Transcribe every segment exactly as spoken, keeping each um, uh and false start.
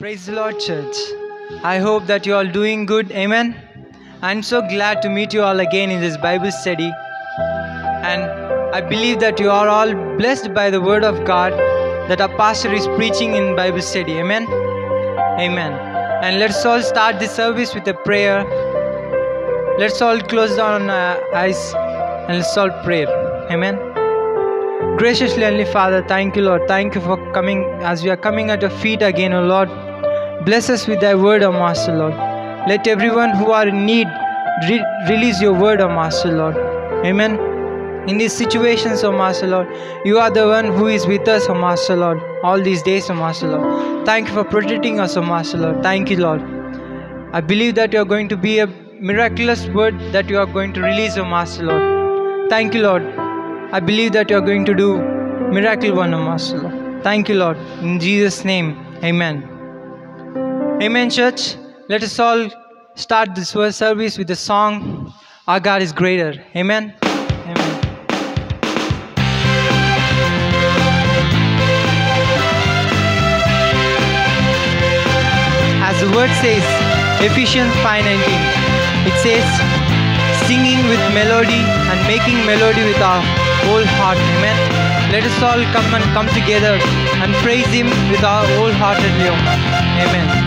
Praise the Lord, church. I hope that you are all doing good. Amen. I'm so glad to meet you all again in this Bible study. And I believe that you are all blessed by the word of God that our pastor is preaching in Bible study. Amen. Amen. And let's all start this service with a prayer. Let's all close down our eyes and let's all pray. Amen. Graciously, Heavenly Father, thank you, Lord. Thank you for coming as we are coming at your feet again, O Lord. Bless us with thy word, O Master, Lord. Let everyone who are in need re- release your word, O Master, Lord. Amen. In these situations, O Master, Lord, you are the one who is with us, O Master, Lord, all these days, O Master, Lord. Thank you for protecting us, O Master, Lord. Thank you, Lord. I believe that you are going to be a miraculous word that you are going to release, O Master, Lord. Thank you, Lord. I believe that you are going to do miracle one, O Master, Lord. Thank you, Lord. In Jesus' name, amen. Amen, church. Let us all start this first service with the song, Our God is Greater. Amen. Amen. As the word says, Ephesians five nineteen, it says, singing with melody and making melody with our whole heart. Amen. Let us all come and come together and praise Him with our wholeheartedly. Amen.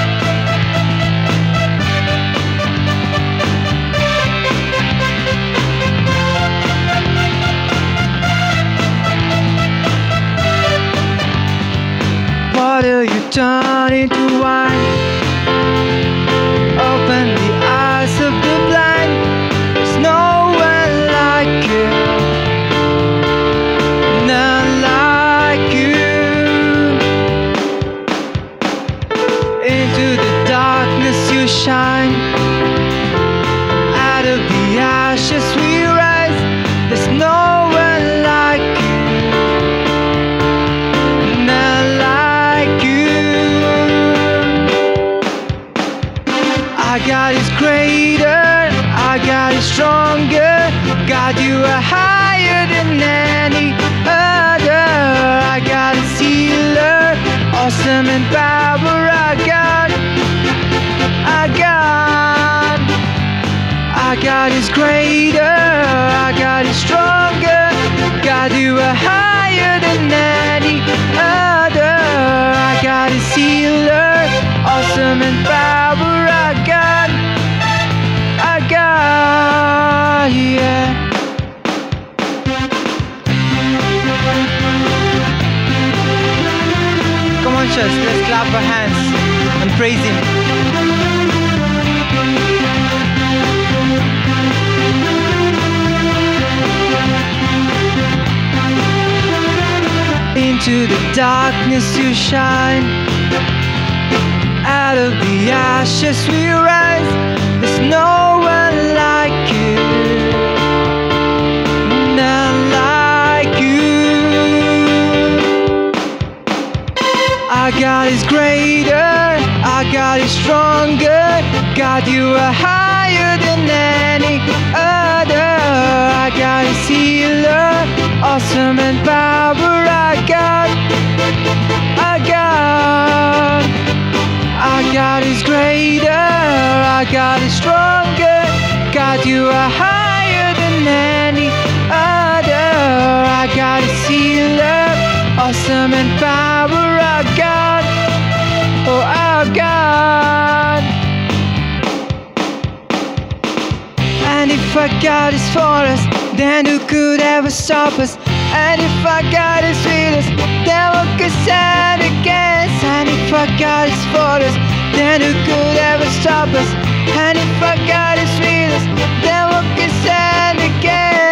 Water you turn into wine, open the eyes of the blind. There's no one like you, none like you. Into the darkness you shine, out of the ashes we rise. There's no one like you, none like you. Our God is greater, our God is stronger. God, you are higher than any other. Our God is healer, awesome in power. Our God, our God, our God is greater, our God is stronger. God, you are higher than any other. Our God is healer, awesome in power. Our God, our God, yeah. Come on, church, let's clap our hands and praise Him. Into the darkness you shine, out of the ashes we rise. There's no one like you, none like you. Our God is greater, our God is stronger. God, you are higher than any other. Our God is healer, awesome in power. Our God, our God, our God is greater, our God is stronger. God, you are higher than any other. Our God is healer, awesome in power. Our God, oh our God. And if our God is for us, then who could ever stop us? And if our God is with us, then who could stand against? And if our God is for us, then who could ever stop us? And if our God is with us, then who could stand against?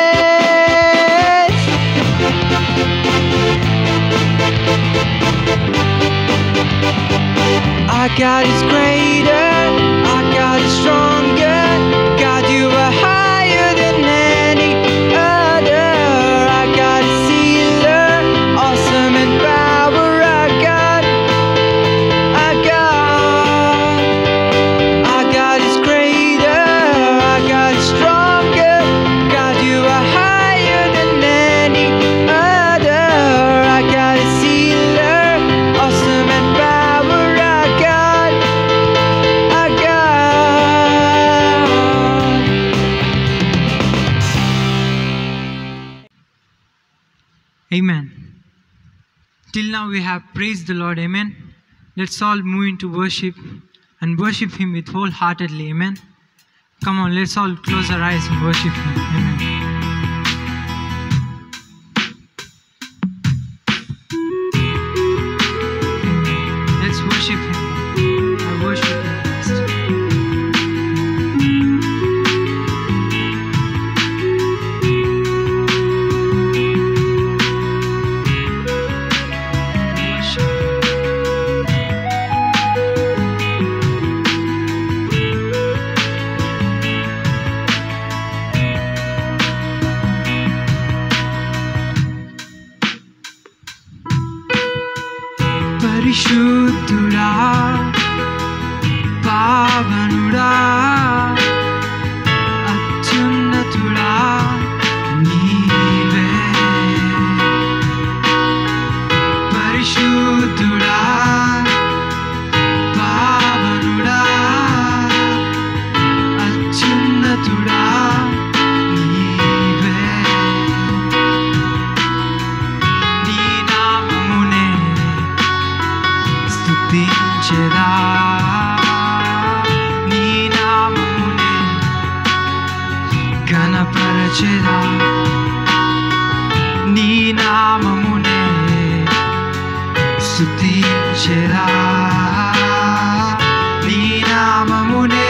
Our God is greater, our God is stronger. God, you are higher than any other. Our God is healer, awesome in power. Our God, our God, our God is greater, our God is stronger. God, you are higher than any other. Our God is healer, awesome in power. Amen. Till now we have praised the Lord. Amen. Let's all move into worship and worship Him with wholeheartedly. Amen. Come on, let's all close our eyes and worship Him. Amen. Amen. Let's worship Him. I worship Him. పరిశుద్ధుడా పావనుడా అత్యున్నతుడా నీవే పరిశుద్ధుడా పావనుడా అత్యున్నతుడా నీవే నీ నామమునే స్తుతించెదా నీ నామమునే ఘనపరచెదా నీ నామమునే స్తుతించెదా నీ నామమునే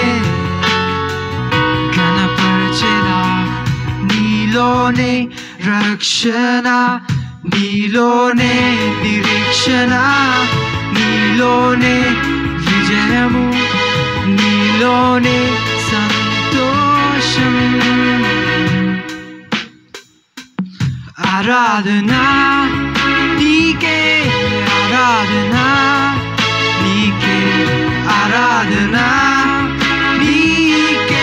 ఘనపరచెదా నీలోనే రక్షణ నీలోనే నిరీక్షణ నీలోనే విజయము నీలోనే సంతోషం ఆరాధనా నీకే ఆరాధనా నీకే ఆరాధనా నీకే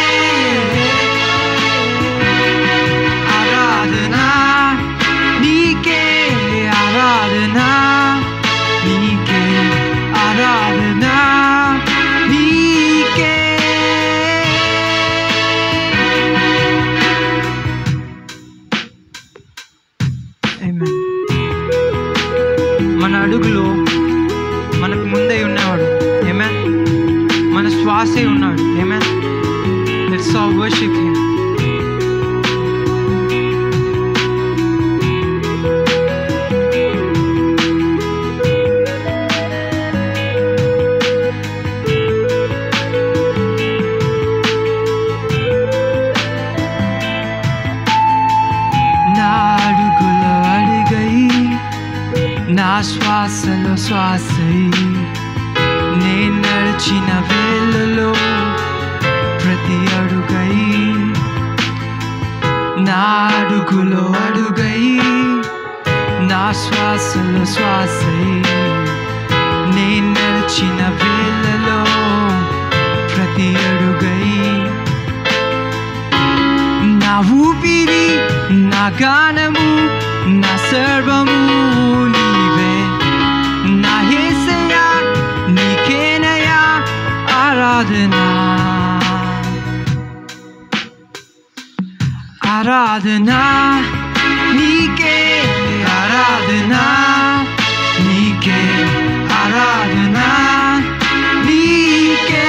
ఆరాధనా నీకే ఆరాధనా నీకే ఆరాధనా నీకే ఆమేన్. మన అడుగులో మనకు ముందే ఉన్నవాడు. ఆమేన్. మన శ్వాసే ఉన్నాడు. ఆమేన్. Let's all worship him. నా శ్వాసలో శ్వాసై నే నడిచిన వేళలో ప్రతి అడుగై నా అడుగులో అడుగై నా శ్వాసలో శ్వాసై నే నడిచిన వేళలో ప్రతి అడుగై నా ఊపిరి నా గానము నా సర్వము నీవే నా యేసయ్యా నీకేనయ్యా ఆరాధనా ఆరాధనా నీకే ఆరాధనా నీకే ఆరాధనా నీకే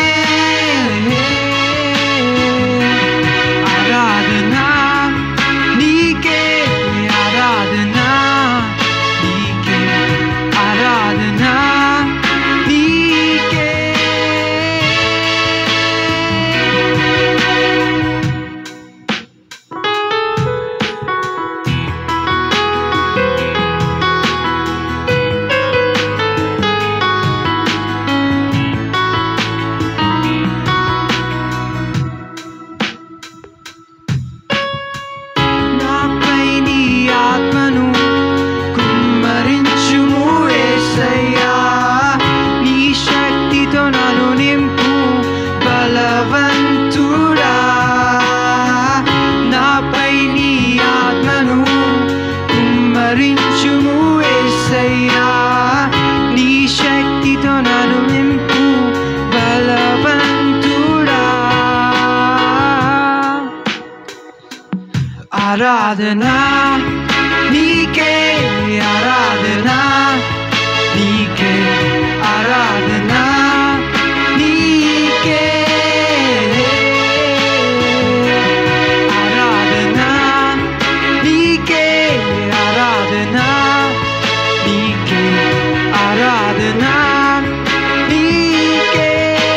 ఆరాధనా నీకే ఆరాధనా నీకే ఆరాధనా నీకే నాపై నీ ఆత్మను కుమ్మరించుము యేసయ్యా నీ శక్తితో నన్ను నింపు బలవంతుడా నాపై నీ ఆత్మను కుమ్మరించుము యేసయ్యా నీ శక్తితో నన్ను నింపు బలవంతుడా ఆరాధనా నీకే ఆరాధన నీకే ఆరాధన నీకే ఆరాధన నీకే ఆరాధన నీకే ఆరాధన నీకే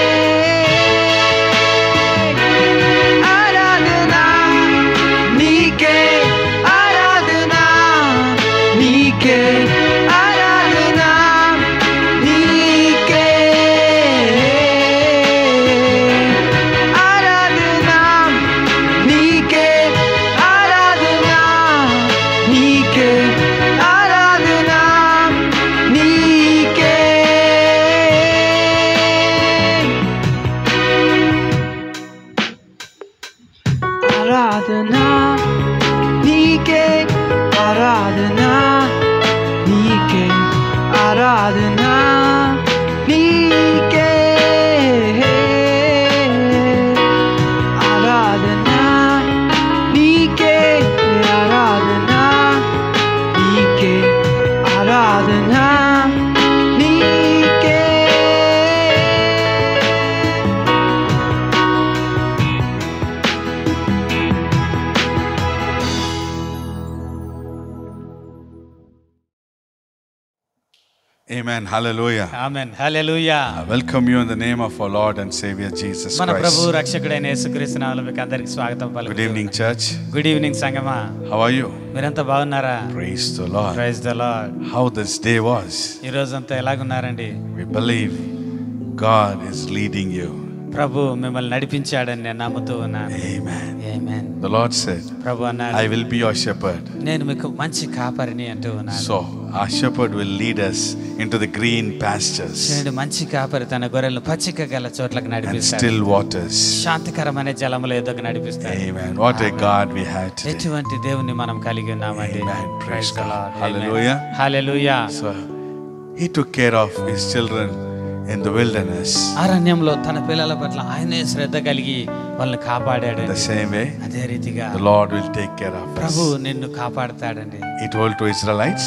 ఆరాధన నీకే ఆరాధన నీకే ఆరాధన నీకే ఆరాధన నీకే ఆరాధన నీకే ఆరాధన నీకే ఆరాధన నీకే ఆరాధన నీకే ఆరాధన నీకే ఆరాధన నీకే ఆరాధన నీకే ఆరాధన నీకే Amen. Hallelujah. Amen hallelujah. I welcome you in the name of our Lord and Savior Jesus మన ప్రభు Christ. రక్షకుడైన యేసుక్రీస్తు నామములో మీకు అందరికి స్వాగతం Good పలుకుతున్నాను. evening, church. గుడ్ ఈవినింగ్ సంగమా. How are you? మీరంతా బాగున్నారా? Praise the Lord. Praise the lord. How this day was. ఈ రోజంతా ఎలాగున్నారండి? We believe God is leading you. ప్రభు మిమ్మల్ని నడిపించాడని నేను నమ్ముతూ ఉన్నాను. Amen. Amen. The Lord said, ప్రభు అన్నాడు, I will be your shepherd. నేను మీకు మంచి కాపరిని అంటూ ఉన్నాను. So our shepherd will lead us into the green pastures చూడండి, మంచి కాపరి తన గొర్రెలను పచ్చిక గల చోట్లకు and నడిపిస్తాడు. still waters. శాంతికరమైన జలముల ఎదుగు నడిపిస్తాడు. Amen. What a God we had today. ఎటువంటి దేవుని మనం కలిగి ఉన్నామండి. Amen. Praise the God. Lord. Amen. Hallelujah. Hallelujah. So he took care of his children in the wilderness. అరణ్యంలో తన పిల్లల పట్ల ఆయనే శ్రద్ధ కలిగి వాళ్ళని కాపాడాడు. The same way అదే రీతిగా the Lord will take care of Prabhu us. నిన్ను కాపాడతాడండి. He told to Israelites,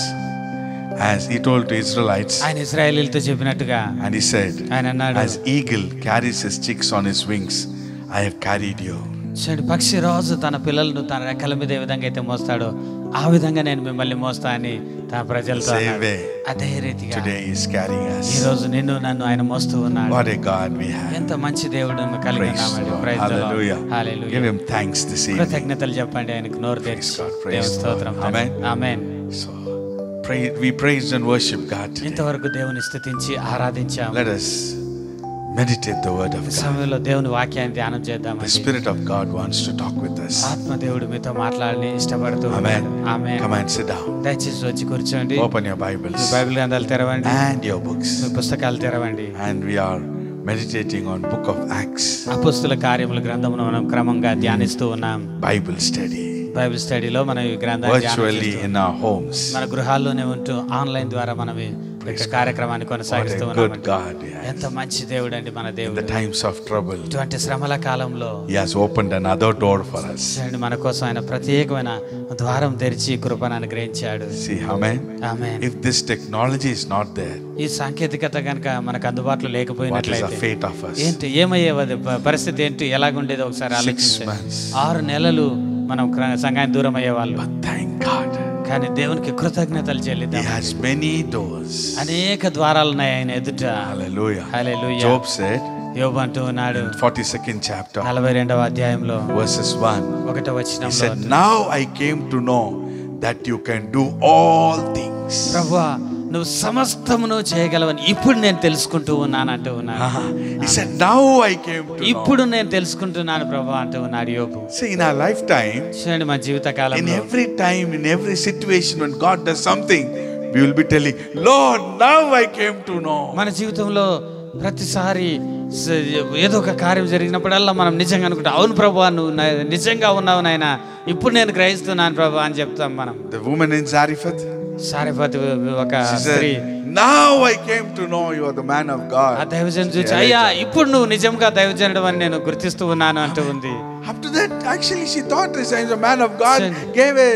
as he told to Israelites, ఆయన ఇశ్రాయేలీయులతో చెప్పినట్టుగా and he said, ఆయన అన్నాడు, as eagle carries his chicks on his wings, I have carried you. చూడండి, పక్షి రోజు తన పిల్లలను తన రెక్కల మీద ఏ విధంగా అయితే మోస్తాడో ఆ విధంగా నేను మిమ్మల్ని మోస్తా అని తన ప్రజలతో Same అన్నాడు. way అదే రీతిగా today he is carrying ఈ us. రోజు నిన్ను నన్ను ఆయన మోస్తూ ఉన్నాడు. What a God we have. ఎంత మంచి దేవుడు కలిగి Praise the ఉన్నామండి. Lord. Praise the lord. Hallelujah. Hallelujah. Give him thanks this evening. కృతజ్ఞతలు చెప్పండి ఆయనకు నోరు తెరిచి. God. Praise దేవుని the స్తోత్రం. Lord. Amen. Amen. So pray, we praised and worship God today. ఇంతవరకు దేవుని స్తుతించి ఆరాధించాము. Let us meditate the word of ఈ God. సమయంలో దేవుని వాక్యాన్ని ధ్యానం The చేద్దామండి. Spirit of God wants to talk with us. ఆత్మ దేవుడు మీతో మాట్లాడని ఇష్టపడుతూ Amen. ఉన్నాడు. ఆమేన్. Come and sit down. దయచేసి వచ్చి కూర్చోండి. Open your మీ Bibles బైబిల్ గ్రంథాలు తెరవండి. and your books. మీ పుస్తకాలు తెరవండి. And we are meditating on Book of Acts, అపొస్తలుల కార్యముల గ్రంథమును మనం క్రమంగా ధ్యానిస్తూ ఉన్నాం. Bible study, బైబిల్ స్టడీలో మనం ఈ గ్రంథాన్ని ధ్యానం virtually చేస్తూ in our homes. మన గృహాల్లోనే ఉంటూ ఆన్లైన్ ద్వారా మనం ఈ యొక్క కార్యక్రమాన్ని What కొనసాగిస్తూ a good ఉన్నాం. God we have. ఎంత మంచి దేవుడు అండి మన In the దేవుడు. times of trouble, ఇటువంటి శ్రమల కాలంలో He has opened another door for us. చూడండి, మన కోసం ఆయన ప్రత్యేకమైన ద్వారం తెరిచి కృపను అనుగ్రహించాడు. See, amen. Amen. If this technology is not there, ఈ సాంకేతికత కనుక మనకు అందుబాటులో what is the లేకపోయినట్లయితే fate of us? ఏంటి ఏమయ్యేది పరిస్థితి ఏంటి ఎలాగుండేది ఒకసారి Six ఆలోచించండి. months. ఆరు నెలలు మనం క్ర- సంఘానికి దూరం అయ్యేవాళ్ళు. But thank God, కానీ దేవునికి కృతజ్ఞతలు He చెల్లిద్దాం. has many doors. అనేక ద్వారాలు ఉన్నాయి ఆయన ఎదుట. Hallelujah. హల్లెలూయా. Job said యోబు అంటూ ఉన్నాడు in forty-second chapter, నలభై రెండవ అధ్యాయంలో verses one, ఒకటో he వచనంలో, said, now I came to know that you can do all things. ప్రభువా నువ్వు సమస్తమును చేయగలవని ఇప్పుడు నేను తెలుసుకుంటూ ఉన్నాను అంటూ ఉన్నాను. He said, now I came to know. ఇప్పుడు నేను తెలుసుకుంటున్నాను ప్రభు అంటూ ఉన్నాడు యోబు. See, in our lifetime, చూడండి, మన జీవిత in కాలంలో every time, in every situation, when God does something, we will be telling, Lord, now I came to know. మన జీవితంలో ప్రతిసారి స- ఏదో ఒక కార్యం జరిగినప్పుడల్లా మనం నిజంగా అనుకుంటాం, అవును ప్రభు నువ్వు నా- నిజంగా ఉన్నావు నాయన, ఇప్పుడు నేను గ్రహిస్తున్నాను ప్రభు అని చెప్తాం మనం. The woman in Zarephath, సారెఫతు ఒక she స్త్రీ said, now I came to know you are the man of ఆ God. దైవజను చూసి, అయ్యా ఇప్పుడు నువ్వు నిజంగా దైవజనుడు అని నేను గుర్తిస్తూ ఉన్నాను అంటూ ఉంది. Up to that, actually, she thought this is a man of God, Send- gave a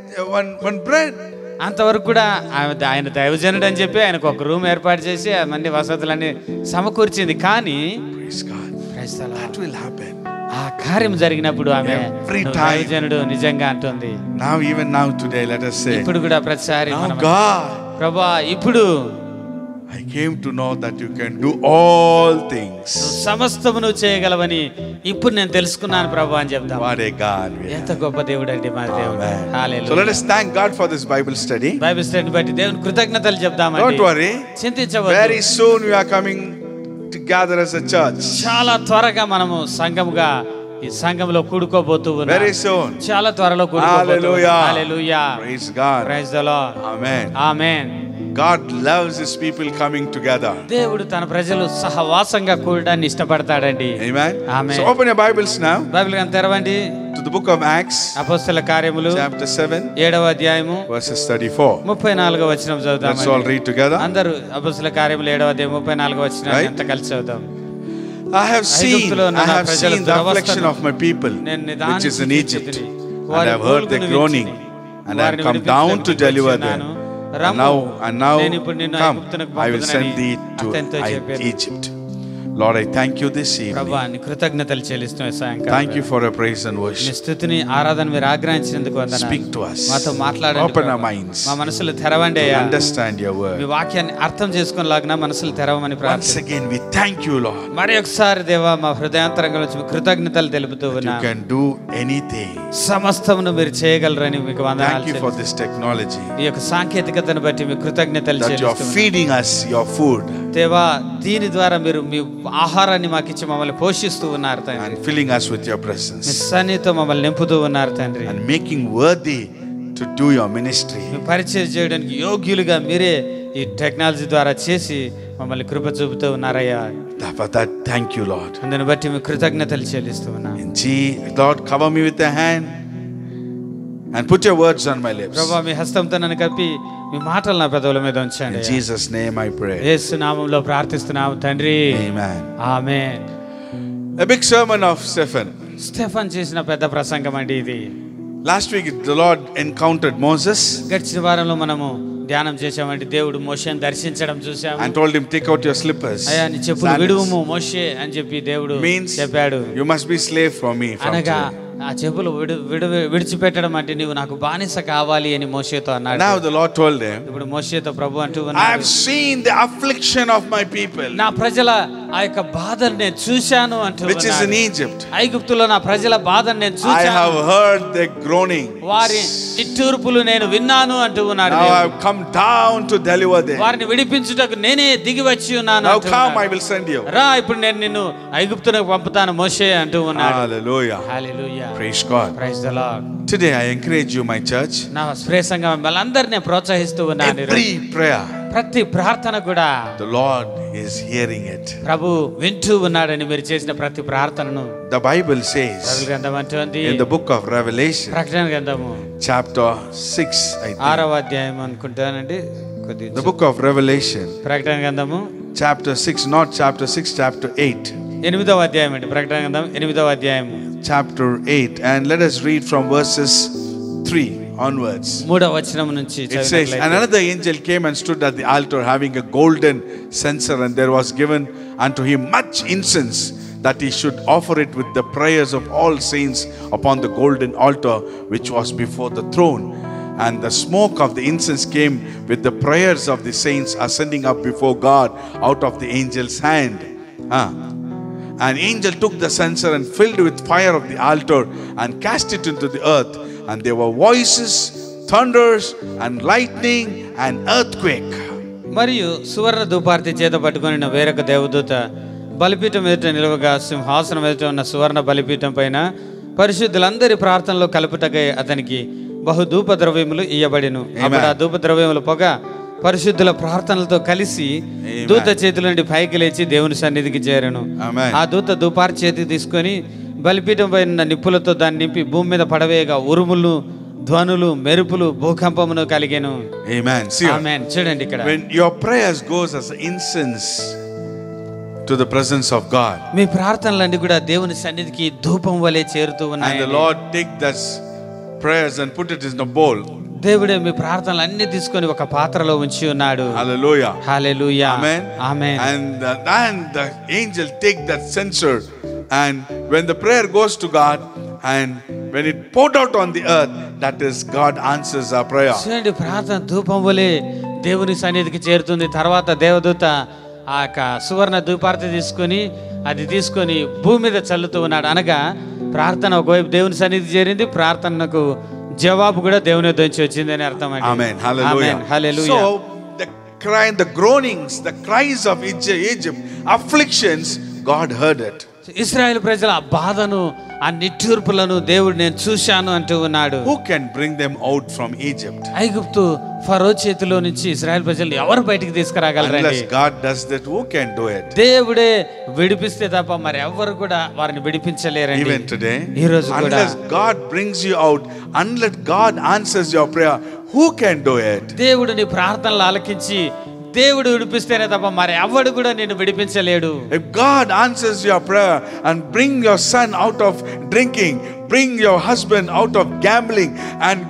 one, one bread. అంతవరకు కూడా ఆయన ఆయన దైవజనుడు అని చెప్పి ఆయనకు ఒక రూమ్ ఏర్పాటు చేసి అన్ని వసతులన్నీ సమకూర్చింది. కానీ Praise God. Praise the Lord. That will happen. ఆ కార్యం జరిగినప్పుడు ఆమె Every "నువ్వు time. దైవజనుడు నిజంగా అంటుంది. Now, even now, today, let us say, ఇప్పుడు కూడా ప్రతిసారి now మనం, God, ప్రభా ఇప్పుడు I came to know that you can do all things. నువ్వు సమస్తము నువ్వు చేయగలవని ఇప్పుడు నేను తెలుసుకున్నాను ప్రభా అని చెప్తాం. What a God we have. ఎంత గొప్ప దేవుడు అండి మా దేవుడు. Amen. Hallelujah. So let us thank God for this Bible study. Bible స్టడీని బట్టి దేవుని కృతజ్ఞతలు చెప్దామండి. Don't worry. చింతించవద్దు. Very soon we are coming together as a church. చాలా త్వరగా మనము సంఘముగా ఈ సంఘంలో కూడుకోబోతూ ఉన్నాం. Very soon. చాలా త్వరలో కూడుకోబోతూ ఉన్నాం. Hallelujah. Hallelujah. Praise God. Praise the lord. Amen. Amen. God loves His people coming together. దేవుడు తన ప్రజలు సహవాసంగా కూడడాన్ని ఇష్టపడతాడండి. Amen. Amen. So open your Bibles now Bible గ్రంథం తెరవండి. to the book of Acts, అపోస్తల కార్యములు chapter seven, ఏడవ అధ్యాయము verses thirty-four. ముప్పై నాలుగవ వచనం Let's all చదువుదాం. read together. అందరూ అపోస్తల కార్యములు ఏడవ అధ్యాయం ముప్పై నాలుగవ వచనం Right. అంతా కలిసి చదువుదాం. I have seen, ఐగుప్తులో I నా have ప్రజల seen the affliction దురవస్థను of my people, నేను which నిదానించి is in Egypt, చూచితిని. and I వారి have heard their మూలుగును groaning, వింటిని. and I have వారిని come విడిపించుటకు down to నీకు deliver వచ్చినాను. them. And rum, now, and now, నేను ఇప్పుడు నిన్ను come, ఐగుప్తునకు I will send పంపుదునని thee to అతనితో I- చెప్పాను. Egypt. Lord, I thank you this evening. ప్రభువా నీ కృతజ్ఞతలు చెల్లిస్తున్నాను సాయంకాలం. Thank you for your praise and నీ worship. స్తుతిని ఆరాధన మీరు ఆగ్రహించినందుకు వందనాలు. Speak to us. మాతో మాట్లాడండి Open our ప్రభువా. minds మా మనసులు తెరవండి to అయ్యా. understand your me word. వాక్యాన్ని అర్థం చేసుకునేలాగా మనసులు తెరవమని Once ప్రార్థన. again, we thank you, Lord. మరి ఒకసారి దేవా మా హృదయాంతరంగం నుంచి మీ కృతజ్ఞతలు తెలుపుతూ You ఉన్నా. can do anything. సమస్తమును మీరు చేయగలరని మీకు Thank వందనాలు you for చెల్లిస్తున్నాను. this technology ఈ యొక్క సాంకేతికతను బట్టి మీ కృతజ్ఞతలు that you are చెల్లిస్తున్నాను. feeding us your food దేవా దీని ద్వారా మీరు మీ ఆహారాన్ని మాకు ఇచ్చి మమ్మల్ని పోషిస్తూ ఉన్నారు తండ్రి. and filling us with your me presence సన్నిధితో మమ్మల్ని నింపుతూ ఉన్నారు తండ్రి. and making worthy to do your ministry. మీ పరిచయం చేయడానికి యోగ్యులుగా మీరే ఈ టెక్నాలజీ ద్వారా చేసి మమ్మల్ని కృప చూపుతూ ఉన్నారయ్యా. For that, thank you, Lord. అందుని బట్టి మీ కృతజ్ఞతలు చెల్లిస్తూ ఉన్నా. In Jesus, Lord, cover me with your hand and put your words on my lips. ప్రభా మీ హస్తంతో నన్ను కప్పి మీ మాటలు నా పెదవుల మీద In ఉంచండి. Jesus' name I pray. యేసు నామములో ప్రార్థిస్తున్నాము తండ్రి. Amen. ఆమేన్. A big sermon of Stephen. Stephen చేసిన పెద్ద ప్రసంగం అండి ఇది. Last week, the Lord encountered Moses గడిచిన వారంలో మనము ధ్యానం చేసామండి. దేవుడు మోషేని దర్శించడం చూసాము. and told him, take out your slippers. అయ్యా నీ చెప్పులు Sandals. విడువుము మోషే అని చెప్పి దేవుడు Means చెప్పాడు. you must be slave for me from అనగా today. ఆ చెప్పులు విడు విడు విడిచిపెట్టడం అంటే నీవు నాకు బానిస కావాలి అని మోషేతో అన్నాడు. Now the Lord told him, ఇప్పుడు మోషేతో ప్రభు అంటూ I have ఉన్నాడు, seen the affliction of my people, నా ప్రజల ఆ యొక్క బాధను నేను చూశాను అంటూ which is in ఉన్నాడు. Egypt. ఐగుప్తులో నా ప్రజల బాధను నేను I చూశాను, have heard their groaning. వారి నిట్టూర్పులు నేను విన్నాను అంటూ ఉన్నాడు. Now I దేవుడు. have come down to deliver them. వారిని విడిపించుటకు నేనే దిగి వచ్చి ఉన్నాను Now అంటూ come, I ఉన్నాడు. will send you. రా ఇప్పుడు నేను నిన్ను ఐగుప్తునకు పంపుతాను మోషే అంటూ ఉన్నాడు. Hallelujah. Hallelujah. Praise God. Praise the lord. Today I encourage you, my church. నా ప్రియ సంఘం మిమ్మల్ని అందరినీ ప్రోత్సహిస్తూ ఉన్నాను. ఈరోజు. Every prayer, ప్రతి ప్రార్థన కూడా the Lord is hearing it. ప్రభు వింటూ ఉన్నాడని మీరు చేసిన ప్రతి ప్రార్థనను The Bible బైబిల్ says గ్రంథం అంటుంది. in the book of Revelation, ప్రకటన గ్రంథము chapter six, I think. ఆరవ అధ్యాయం అనుకుంటానండి. కొద్దిగా The book of Revelation, ప్రకటన గ్రంథము chapter six, not chapter six, chapter eight. ఎనిమిదవ అధ్యాయం అండి. ప్రకటన గ్రంథం ఎనిమిదవ అధ్యాయం Chapter eight, and let us read from verses three onwards. మూడవ వచనం నుంచి It says, చదివినట్లయితే, and another angel came and stood at the altar having a golden censer, and there was given unto him much incense, that he should offer it with the prayers of all saints upon the golden altar which was before the throne. And the smoke of the incense came with the prayers of the saints ascending up before God out of the angel's hand. Ah. An angel took the censer and filled with fire of the altar and cast it into the earth. And there were voices, thunders, and lightning, and earthquake. మరియు సువర్ణ ధూపార్తి చేత పట్టుకొని వేరొక దేవదూత బలిపీఠం ఎదుట నిలవగా సింహాసనం ఎదుట ఉన్న సువర్ణ బలిపీఠం పైన పరిశుద్ధులందరి ప్రార్థనలో కలుపుటకై అతనికి బహు ధూప ద్రవ్యములు ఇయ్యబడిను. అప్పుడు ఆ ధూప ద్రవ్యముల పొగ పరిశుద్ధుల ప్రార్థనలతో కలిసి దూత చేతుల నుండి పైకి లేచి దేవుని సన్నిధికి చేరను. Amen. ఆ దూత ధూపార్తి చేతికి తీసుకొని బలిపీఠం పైన నిప్పులతో దాన్ని నింపి భూమి మీద పడవేయగా ఉరుములు, ధ్వనులు, మెరుపులు, భూకంపమును కలిగెను. Amen. See, ఆమేన్. చూడండి ఇక్కడ when your prayers goes as incense to the presence of God, మీ ప్రార్థనలన్నీ కూడా దేవుని సన్నిధికి ధూపం వలె చేరుతూ and ఉన్నాయి. the Lord take this prayers and put it in a bowl. దేవుడే మీ ప్రార్థనలు అన్ని తీసుకొని ఒక పాత్రలో ఉంచి ఉన్నాడు. Hallelujah. Hallelujah. Amen. Amen. And uh, and the angel take that censer, and when the prayer goes to God and when it poured out on the earth, that is God answers our prayer. చూడండి, ప్రార్థన ధూపం వలె దేవుని సన్నిధికి చేరుతుంది. తర్వాత దేవదూత ఆ యొక్క సువర్ణ ధూపార్తి తీసుకొని అది తీసుకొని భూమి మీద చల్లుతూ ఉన్నాడు. అనగా ప్రార్థన ఒకవైపు దేవుని సన్నిధి చేరింది, ప్రార్థనకు జవాబు కూడా దేవుని వద్ద నుంచి వచ్చిందని అర్థం అండి. Amen. Hallelujah. Amen. Hallelujah. So the cry, the groanings, the cries of Egypt, afflictions, God heard it. ఇశ్రాయేలు ప్రజల ఆ బాధను, ఆ నిట్టూర్పులను దేవుడు నేను చూశాను అంటూ ఉన్నాడు. Who can bring them out from Egypt? ఐగుప్తు ఫరో చేతిలో నుంచి ఇశ్రాయేలు ప్రజలు ఎవరు బయటికి తీసుకురాగలరండి? Unless God does that, who can do it? దేవుడే విడిపిస్తే తప్ప మరి ఎవరు కూడా వారిని విడిపించలేరండి. Even today, ఈ రోజు కూడా unless God brings you out, unless God answers your prayer, who can do it? దేవుడు నీ ప్రార్థనలు ఆలకించి దేవుడు విడిపిస్తేనే తప్ప మరి ఎవడు కూడా నిన్ను విడిపించలేడు. If God answers your prayer and bring your son out of drinking, bring your husband out of gambling, and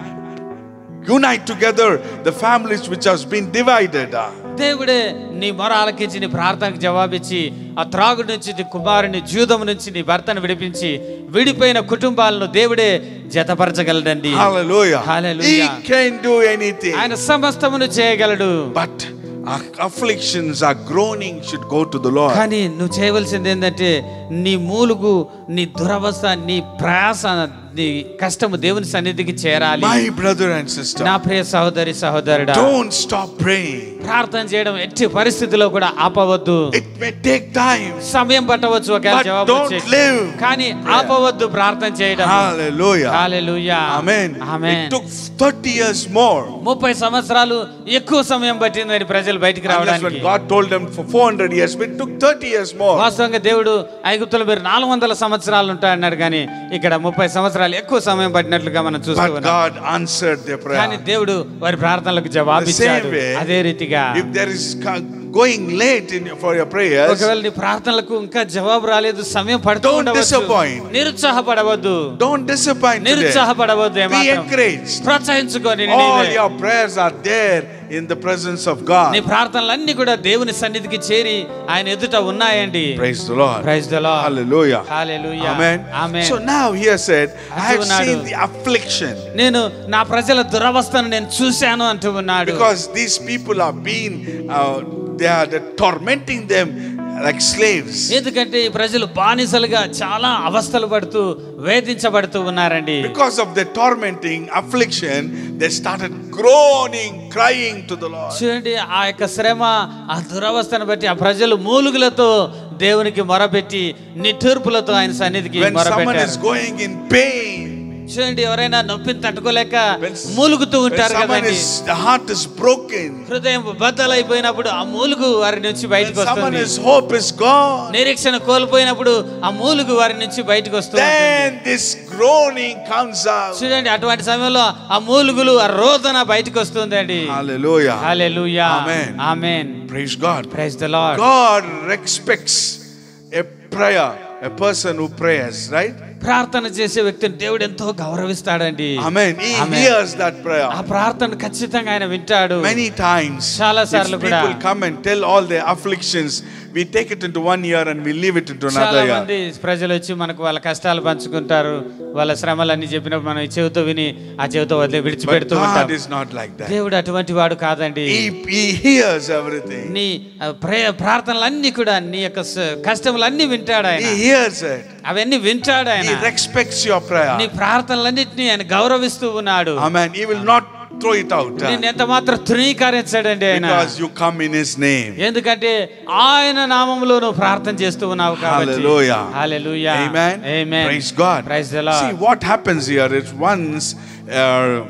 unite together the families which has been divided. దేవుడే నీ మొర ఆలకించి నీ ప్రార్థనకు జవాబిచ్చి ఆ త్రాగు నుంచి నీ కుమారుని జూదం నుంచి నీ భర్తను విడిపించి విడిపోయిన కుటుంబాలను దేవుడే జతపరచగలడండి. Hallelujah. Hallelujah. He can do anything. ఆయన సమస్తమును చేయగలడు. But our afflictions, our groaning should go to the Lord. కానీ నువ్వు చేయవలసింది ఏంటంటే నీ మూలుగు, నీ దురవస్థ, నీ ప్రయాస, నీ కష్టము దేవుని సన్నిధికి చేరాలి. My brother and sister, నా ప్రియ సహోదరి సహోదరుడా, don't stop praying. ప్రార్థన చేయడం ఎట్టి పరిస్థితిలో కూడా ఆపవద్దు. It may take time, సమయం పట్టవచ్చు, ఒకవేళ but జవాబు don't వచ్చే- live. కానీ ఆపవద్దు ప్రార్థన చేయడం. Hallelujah. Hallelujah. Amen. Amen. It took thirty years more. ముప్పై సంవత్సరాలు ఎక్కువ సమయం పట్టిందని ప్రజలు బయటికి Unless రావడానికి. when God told them for four hundred years, but it took thirty years more. వాస్తవంగా దేవుడు ఐగుప్తులో మీరు నాలుగు వందల సంవత్సరాలు ఉంటాయన్నాడు, కానీ ఇక్కడ ముప్పై సంవత్సరాలు ఎక్కువ సమయం పట్టినట్లుగా మనం చూస్తూ But ఉన్నాం. God answered their కానీ prayer. దేవుడు వారి ప్రార్థనలకు The జవాబిచ్చాడు. same way, అదే రీతిగా if there is ca- going late in for your prayers, ఒకవేళ నీ ప్రార్థనలకు ఇంకా జవాబు రాలేదు, సమయం పడుతూ Don't ఉండవచ్చు, disappoint. నిరుత్సాహపడవద్దు. don't disappoint today. నిరుత్సాహపడవద్దు. Be ఏమాత్రం encouraged. ప్రోత్సహించుకొని All your prayers are there in the presence of God. నీ ప్రార్థనలన్నీ కూడా దేవుని సన్నిధికి చేరి ఆయన ఎదుట ఉన్నాయండి. Praise the Lord. Praise the Lord. Hallelujah. Hallelujah. Amen. Amen. So now here said, I have అంటున్నాడు. seen the affliction, నేను నా ప్రజల దురవస్థను నేను చూశాను అంటూ ఉన్నాడు. because these people are being uh, they are they're tormenting them like slaves. ఎందుకంటే ఈ ప్రజలు బానిసలుగా చాలా అవస్థలు పడుతూ వేధించబడుతూ ఉన్నారండి. Because of the tormenting affliction, they started groaning, crying to the Lord. చూడండి, ఆ యొక్క శ్రమ, ఆ దురవస్థను బట్టి ఆ ప్రజలు మూలుగులతో దేవునికి మొరపెట్టి నిట్టూర్పులతో ఆయన సన్నిధికి When someone మొరపెట్టారు. is going in pain, చూడండి, ఎవరైనా నొప్పిని తట్టుకోలేక when, మూలుగుతూ when ఉంటారు someone కదండి. is, the heart is broken, హృదయం బద్దలైపోయినప్పుడు ఆ మూలుగు వారి నుంచి when బయటకు someone వస్తుంది. is hope is gone, నిరీక్షణ కోల్పోయినప్పుడు ఆ మూలుగు వారి నుంచి బయటకు వస్తుంది. then this groaning comes out. చూడండి, అటువంటి సమయంలో ఆ మూలుగులు, ఆ రోదన బయటకు వస్తుందండి. Hallelujah. Hallelujah. Amen. Amen. Praise God. Praise the lord. God expects a prayer, a person who prays, right? ప్రార్థన చేసే వ్యక్తిని దేవుడు ఎంతో గౌరవిస్తాడండి. Amen. He Amen. hears that prayer. ఆ ప్రార్థన ఖచ్చితంగా ఆయన వింటాడు. Many times, చాలా if సార్లు కూడా people come and tell all their afflictions, we take it into one ear and we leave it into చాలా another మంది ear. ప్రజలు వచ్చి మనకు వాళ్ళ కష్టాలు పంచుకుంటారు, వాళ్ళ శ్రమలన్నీ చెప్పినప్పుడు మనం ఈ చెవితో విని ఆ చెవితో వదిలి But విడిచిపెడుతూ God ఉంటాం. is not like that. దేవుడు అటువంటి వాడు కాదండి. He, he hears everything. నీ ఆ, ప్రే- ప్రార్థనలన్నీ కూడా నీ యొక్క స- కష్టములన్నీ వింటాడు ఆయన. He hears it. అవన్నీ వింటాడు ఆయన. He respects your prayer. నీ ప్రార్థనలన్నింటినీ ఆయన గౌరవిస్తూ ఉన్నాడు. Amen. He will not throw it out. నేను ఎంత మాత్రం తృణీకరించాడండి ఆయన. Because you come in His name. ఎందుకంటే ఆయన నామములో నువ్వు ప్రార్థన చేస్తూ ఉన్నావు కాబట్టి. Hallelujah. Hallelujah. Amen. Amen. Praise God. Praise the Lord. See what happens here is once uh,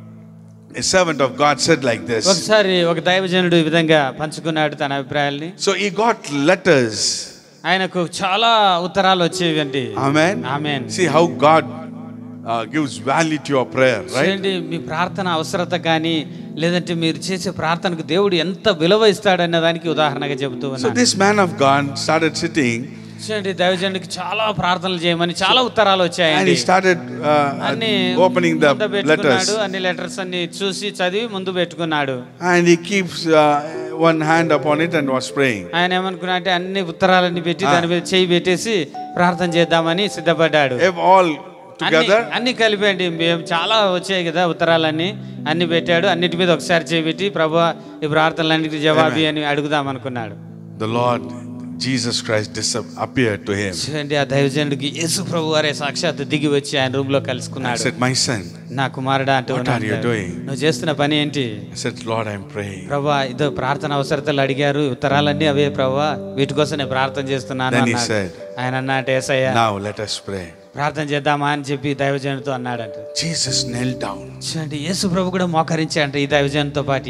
a servant of God said like this. ఒకసారి ఒక దైవజనుడు ఈ విధంగా పంచుకున్నాడు తన అభిప్రాయాల్ని. So he got letters. ఆయనకు చాలా ఉత్తరాలు వచ్చేవండి. Amen. Amen. See how God uh, gives value to your prayer, right? చూడండి, మీ ప్రార్థన అవసరత కానీ లేదంటే మీరు చేసే ప్రార్థనకు దేవుడు ఎంత విలువ ఇస్తాడన్న దానికి ఉదాహరణగా చెబుతూ So ఉన్నాను. this man of God started sitting చూడండి దైవజనుడికి చాలా ప్రార్థనలు చేయమని చాలా ఉత్తరాలు And వచ్చాయండి. he started uh, అన్ని opening the ముందు పెట్టుకున్నాడు, letters. అన్ని లెటర్స్ అన్ని చూసి చదివి ముందు పెట్టుకున్నాడు. And he keeps uh, one hand upon it and was praying. ఆయన ఏమనుకున్నా అంటే అన్ని ఉత్తరాలన్నీ పెట్టి దాని మీద చేయి పెట్టేసి ప్రార్థన చేద్దామని సిద్ధపడ్డాడు. If all together, అన్ని కలిపండి, మేము చాలా వచ్చాయి కదా ఉత్తరాలన్నీ, అన్ని పెట్టాడు. అన్నిటి మీద ఒకసారి చేయి పెట్టి ప్రభువా ఈ ప్రార్థనలన్నిటికీ జవాబి అని అడుగుదాం అనుకున్నాడు. the Lord Jesus Christ dis- appeared to him. చూడండి ఆ దైవజనుడికి యేసు ప్రభు వారే సాక్షాత్తు దిగి వచ్చి ఆయన రూమ్ లో I కలుసుకున్నాడు. said, my son, నా కుమారుడా అంటూ what are you ఉన్నాడు. doing? నువ్వు చేస్తున్న పని ఏంటి? I said, Lord, I'm praying. ప్రభువా ఇదో ప్రార్థన అవసరతలు అడిగారు, ఉత్తరాలన్నీ అవే ప్రభువా, వీటి కోసం నేను ప్రార్థన చేస్తున్నాను Then he అన్నాడు. said, ఆయన అన్నట్టు యేసయ్యా now let us pray. ప్రార్థన చేద్దామా అని చెప్పి దైవజనుడితో అన్నాడంట. Jesus knelt down. చూడండి యేసు ప్రభు కూడా మోకరించాడంట ఈ దైవజనుడితో పాటు.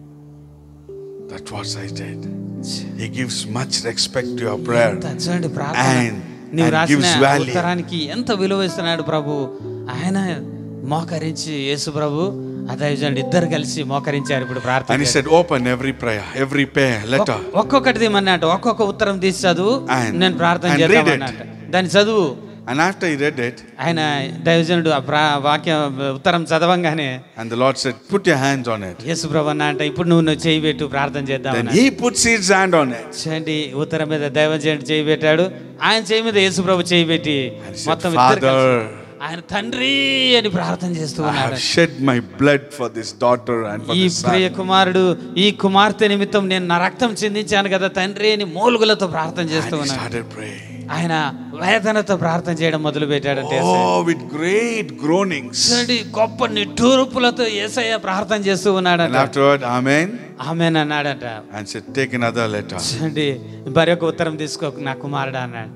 That's what I did. He gives much respect to your prayer. ఎంత చూడండి ప్రార్థన And, నీవు and రాసిన gives value. ఉత్తరానికి ఎంత విలువ ఇస్తున్నాడు ప్రభు. ఆయన మోకరించి యేసు ప్రభు ఆ దైవజనుడు ఇద్దరు కలిసి మోకరించారు ఇప్పుడు And ప్రార్థన. he said, open every prayer, every prayer, letter. ఒక్కొక్కటి తీమన్నట్టు, ఒక్కొక్క ఉత్తరం తీసి చదువు, And- నేను ప్రార్థన and read it. చేద్దామన్నట్టు. దాన్ని చదువు. And after he read it, ఆయన దైవజనుడు ఆ ప్రా వాక్య ఉత్తరం చదవంగానే and the Lord said, put your hands on it. యేసు ప్రభు అన్న అంటే ఇప్పుడు నువ్వు నువ్వు చేయి పెట్టు ప్రార్థన చేద్దాం. Then he puts his hand on it. చూడండి ఉత్తరం మీద దైవజనుడు చేయి పెట్టాడు, ఆయన చేయి మీద యేసు ప్రభు చేయి పెట్టి And he said, మొత్తం ఇద్దరు కలిసి Father, ఆయన తండ్రి అని ప్రార్థన చేస్తూ I ఉన్నాడు. have shed my blood for this daughter and for ఈ this ప్రియ son. కుమారుడు ఈ కుమార్తె నిమిత్తం నేను నా రక్తం చిందించాను కదా తండ్రి అని మూలుగులతో ప్రార్థన చేస్తూ And he ఉన్నాడు. started praying. ఆయన వేదనతో ప్రార్థన చేయడం మొదలు పెట్టాడంటే Oh, with great groanings. చూడండి గొప్ప నిట్టూర్పులతో యేసయ్య ప్రార్థన చేస్తూ And ఉన్నాడంట. afterward, Amen. ఆమేన్ అన్నాడంట. And said, take another letter. చూడండి మరి ఒక ఉత్తరం తీసుకో నా కుమారుడు అన్నాడు.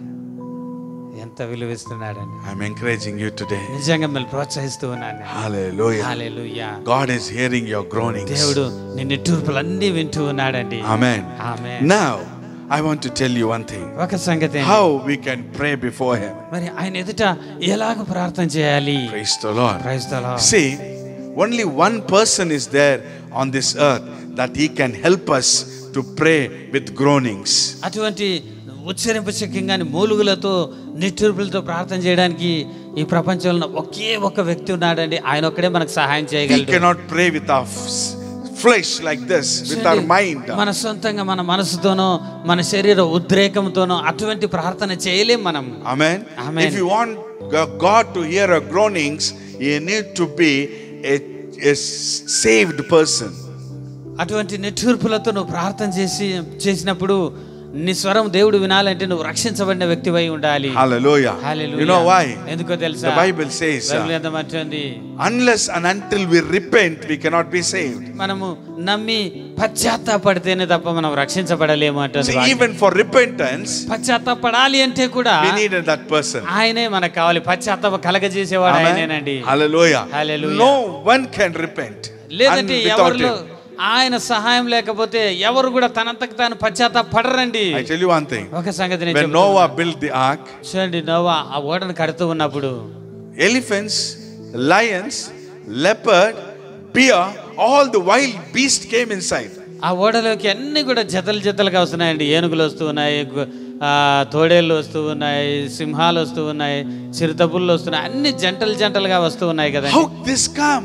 ఎంత విలువిస్తున్నాడండి. I'm encouraging you today. నిజంగా మిమ్మల్ని ప్రోత్సహిస్తూ ఉన్నాను. Hallelujah. Hallelujah. God is hearing your groanings. దేవుడు నీ నిట్టూర్పులన్నీ వింటూ ఉన్నాడండి. Amen. Amen. Now, I want to tell you one thing. ఒక సంగతి ఏంటి? How we can pray before Him. మరి ఆయన ఎదుట ఎలాగ ప్రార్థన చేయాలి? Praise the Lord. Praise the lord. See, only one person is there on this earth that He can help us to pray with groanings. అటువంటి ఉచ్చరింపశక్యంగాని మూలుగులతో నిట్టూర్పులతో ప్రార్థన చేయడానికి ఈ ప్రపంచంలో ఒకే ఒక వ్యక్తి ఉన్నాడండి. ఆయన ఒక్కడే మనకు సహాయం We చేయగలడు. cannot pray with our f- flesh like this, with our mind. మన సొంతంగా మన మనసుతోనో మన శరీర ఉద్రేకంతోనో అటువంటి ప్రార్థన చేయలేం మనం. Amen. Amen. If you want God to hear our groanings, you need to be a, a saved person. అటువంటి నిట్టూర్పులతో నువ్వు ప్రార్థన చేసి చేసినప్పుడు నీ స్వరం దేవుడు వినాలంటే నువ్వు రక్షించబడిన వ్యక్తివై ఉండాలి. Hallelujah. Hallelujah. You know why? ఎందుకో తెలుసా? The Bible says, బైబిల్ ఎంత మంచిది. unless and until we repent, we cannot be saved. మనము నమ్మి పశ్చాత్తాపడితేనే తప్ప మనం రక్షించబడలేము అంటుంది See, వాక్యం. even for repentance, పశ్చాత్తాపడాలి అంటే కూడా we needed that person. ఆయనే మనకు కావాలి. పశ్చాత్తాప కలగజేసేవాడు ఆయనేనండి. Hallelujah. Hallelujah. No one can repent లేదంటే un- without ఎవరిలో him. ఆయన సహాయం లేకపోతే ఎవరు కూడా తనంతకు తాను పశ్చాత్తాపడరండి. I tell you one thing. ఒక సంగతి నేను When చెప్తున్నా. Noah built the ark, చూడండి నోవా ఆ ఓడను కడుతూ ఉన్నప్పుడు elephants, lions, leopard, bear, all the wild beasts came inside. ఆ ఓడలోకి అన్ని కూడా జతలు జతలుగా వస్తున్నాయండి. ఏనుగులు వస్తూ ఉన్నాయి, గు- ఆ, తోడేళ్ళు వస్తూ ఉన్నాయి, సింహాలు వస్తూ ఉన్నాయి, చిరుతపుళ్ళు వస్తున్నాయి, అన్ని జంటలు జంటలుగా వస్తూ ఉన్నాయి కదా. How this come?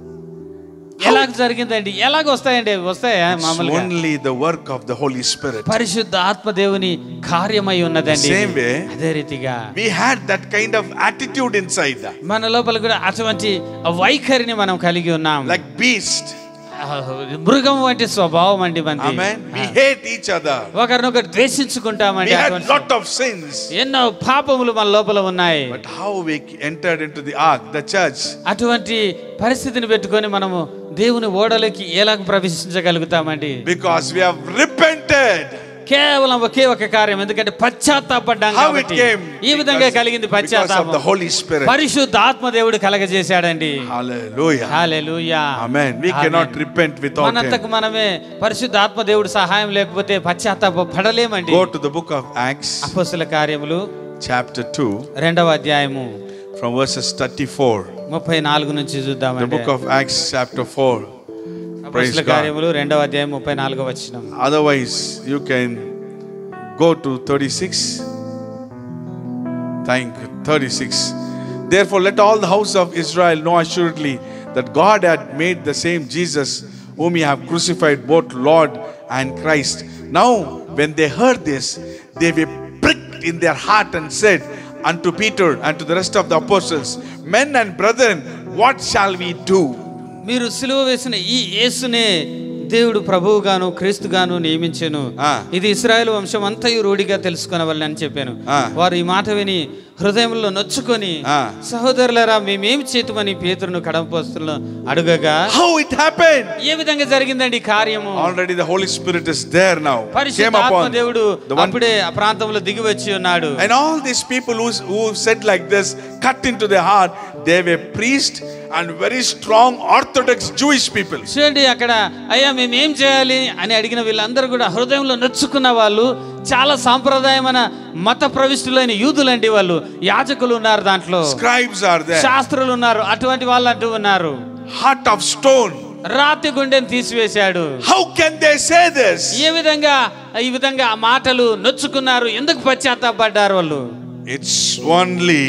ఎలాగ జరిగిందండి? ఎలాగ వస్తాయండి? వస్తాయా It's మామూలుగా? only the work of the Holy Spirit. పరిశుద్ధ ఆత్మ దేవుని కార్యమై ఉన్నదండి. Same way, అదే రీతిగా we had that kind of attitude inside, మన లోపల కూడా అటువంటి వైఖరిని మనం కలిగి ఉన్నాం. like beast. మృగం వంటి స్వభావం అండి మనది. Amen. We hate each other. ఒకరినొకరు We ద్వేషించుకుంటామండి. had అటువంటి lot of sins. ఎన్నో పాపములు మన లోపల ఉన్నాయి. But how we entered into the ark, the church? అటువంటి పరిస్థితిని పెట్టుకొని మనము దేవుని ఓడలోకి ఎలాగ ప్రవేశించగలుగుతామండి? Because we have repented. కేవలం ఒకే ఒక కార్యం, ఎందుకంటే పశ్చాత్తాపడ్డాం How it కాబట్టి. came? ఈ విధంగా Because- కలిగింది because of the పశ్చాత్తాపం. Holy Spirit. పరిశుద్ధ ఆత్మ దేవుడు కలగజేశాడండి. Hallelujah. Hallelujah. Amen. We Amen. cannot repent without మనంతకు Him. మనమే పరిశుద్ధ ఆత్మ దేవుడు సహాయం లేకపోతే పశ్చాత్తాప పడలేమండి. Go to the book of Acts, అపోస్తల కార్యములు chapter two, రెండవ అధ్యాయము from verses thirty-four. ముప్పై నాలుగు నుంచి The చూద్దామండి. book of Acts, chapter four. Praise అపోస్తల God. కార్యములు రెండవ అధ్యాయం ముప్పై నాలుగో వచనం. Otherwise, you can go to thirty-six. Thank you. thirty-six. Therefore, let all the house of Israel know assuredly that God had made the same Jesus, whom ye have crucified, both Lord and Christ. Now, when they heard this, they were pricked in their heart and said unto Peter and to the rest of the apostles, Men and brethren, what shall we do? మీరు సిలువ వేసిన ఈ యేసునే దేవుడు ప్రభువుగాను క్రీస్తుగాను నియమించెను. ఇది ఇశ్రాయేలు వంశం అంతయు రూఢిగా తెలుసుకొనవలెను అని చెప్పాను. వారు ఈ మాట విని హృదయంలో నొచ్చుకొని, సహోదరులారా మేమేం చేతుమని పేతురును కడపస్తులను అడుగగా, how it happened? ఏ విధంగా జరిగిందండి కార్యము? Already the Holy Spirit is there now. పరిశుద్ధాత్మ దేవుడు అప్పుడే ఆ ప్రాంతంలో దిగి వచ్చి ఉన్నాడు. And all these people who who said like this, cut into their heart, they were priests and very strong Orthodox Jewish people. చూడండి, అక్కడ అయ్యా మేము ఏం చేయాలి అని అడిగిన వీళ్ళందరూ కూడా హృదయంలో నొచ్చుకున్న వాళ్ళు, చాలా సాంప్రదాయమైన మత ప్రవిష్టులైన యూదులండి వాళ్ళు. యాజకులు ఉన్నారు దాంట్లో, scribes are there, శాస్త్రులు ఉన్నారు. అటువంటి వాళ్ళు అంటూ ఉన్నారు, heart of stone, రాతి గుండెని తీసివేశాడు. how can they say this? ఏ విధంగా ఈ విధంగా ఆ మాటలు నొచ్చుకున్నారు? ఎందుకు పశ్చాత్తాపడ్డారు వాళ్ళు? It's only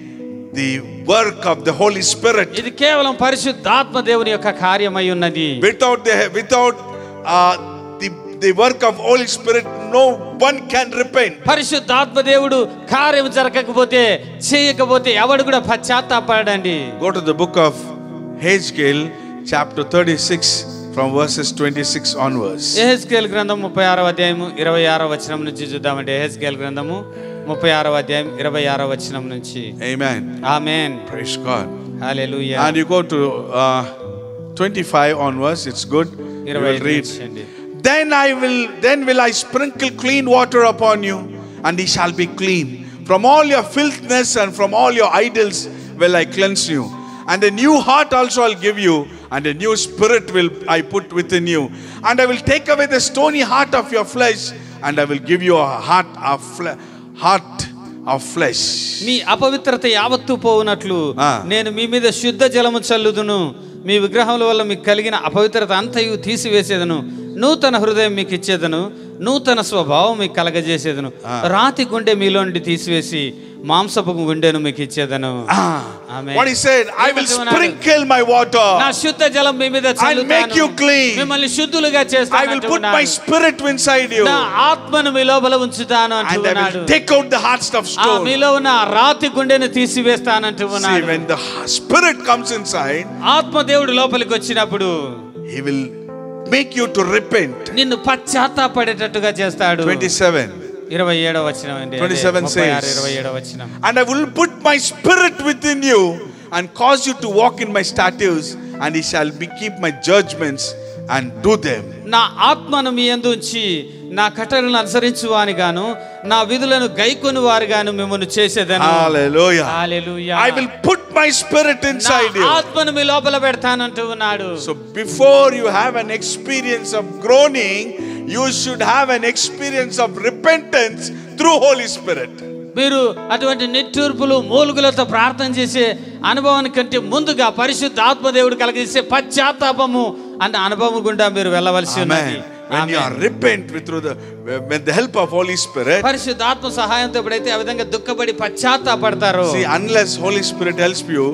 the work of the Holy Spirit. ఇది కేవలం పరిశుద్ధాత్మ దేవుని యొక్క కార్యమై ఉన్నది. Without the without uh, the the work of Holy Spirit, no one can repent. పరిశుద్ధాత్మ దేవుడు కార్యం జరగకపోతే, చేయకపోతే ఎవడు కూడా పశ్చాత్తాపడండి. Go to the book of Hezkel, chapter thirty-six, from verses twenty-six onwards. యెహెజ్కేలు గ్రంథం ముప్పై ఆరవ అధ్యాయము ఇరవై ఆరవ వచనం నుంచి చూద్దామండి. యెహెజ్కేలు గ్రంథము ముప్పై ఆరవ అధ్యాయం ఇరవై ఆరవ వచనం నుంచి. Amen. Amen. Praise God. Hallelujah. And you go to uh, twenty-five onwards. It's good. You will read. Then I will, then will I sprinkle clean water upon you, and ye shall be clean. From all your filthiness and from all your idols will I cleanse you. And a new heart also I'll give you, and a new spirit will I put within you. And I will take away the stony heart of your flesh, and I will give you a heart of flesh. Heart of flesh. మీ అపవిత్రత యావత్తు పోవునట్లు నేను మీ మీద శుద్ధ జలము చల్లుదును. మీ విగ్రహముల వల్ల మీకు కలిగిన అపవిత్రత అంతయు తీసివేసేదను. నూతన హృదయం మీకు ఇచ్చేదను. నూతన స్వభావం మీకు కలగజేసేదను. రాతి గుండె మీలో నుండి తీసివేసి మాంసపు గుండెను మీకు ఇచ్చేదను. Amen. What he said, I will sprinkle my water. నా శుద్ధ జలం మీ మీద చల్లుతాను. I'll make you clean. మిమ్మల్ని శుద్ధులుగా చేస్తాను. I will put my spirit inside you. నా ఆత్మను మీ లోపల ఉంచుతాను అంటున్నాడు. And I will take out the hearts of stone. మీలో ఉన్న రాతి గుండెను తీసివేస్తాను అంటున్నాడు. See, when the spirit comes inside, ఆత్మ దేవుడు లోపలికి వచ్చినప్పుడు he will make you to repent. నిన్ను పశ్చాత్తాపడేటట్టుగా చేస్తాడు. twenty-seven. ఇరవై ఏడవ వచనం అండి. twenty-seven says, ఇరవై ఏడవ వచనం. And I will put my spirit within you and cause you to walk in my statutes, and ye shall be keep my judgments and do them. నా ఆత్మను మీ యందు ఉంచి నా కట్టడలను అనుసరించు వాని గాను నా విధులను గైకొని వారు గాను మిమ్మల్ని చేసేదను. Hallelujah. Hallelujah. I will put my spirit inside you. నా ఆత్మను మీ లోపల పెడతానంటూ ఉన్నాడు. So before you have an experience of groaning, you should have an experience of repentance through Holy Spirit. మీరు అటువంటి నిట్టూర్పులు మూలుగులతో ప్రార్థన చేసే అనుభవానికంటే ముందుగా పరిశుద్ధ ఆత్మదేవుడు కలిగించే పశ్చాత్తాపము అన్న అనుభవం గుండా మీరు వెళ్ళవలసి ఉన్నది. When you are repent with through the with the help of Holy Spirit, పరిశుద్ధ ఆత్మ సహాయంతో ఎప్పుడైతే ఆ విధంగా దుఃఖపడి పశ్చాత్తాపడతారో, see, unless Holy Spirit helps you,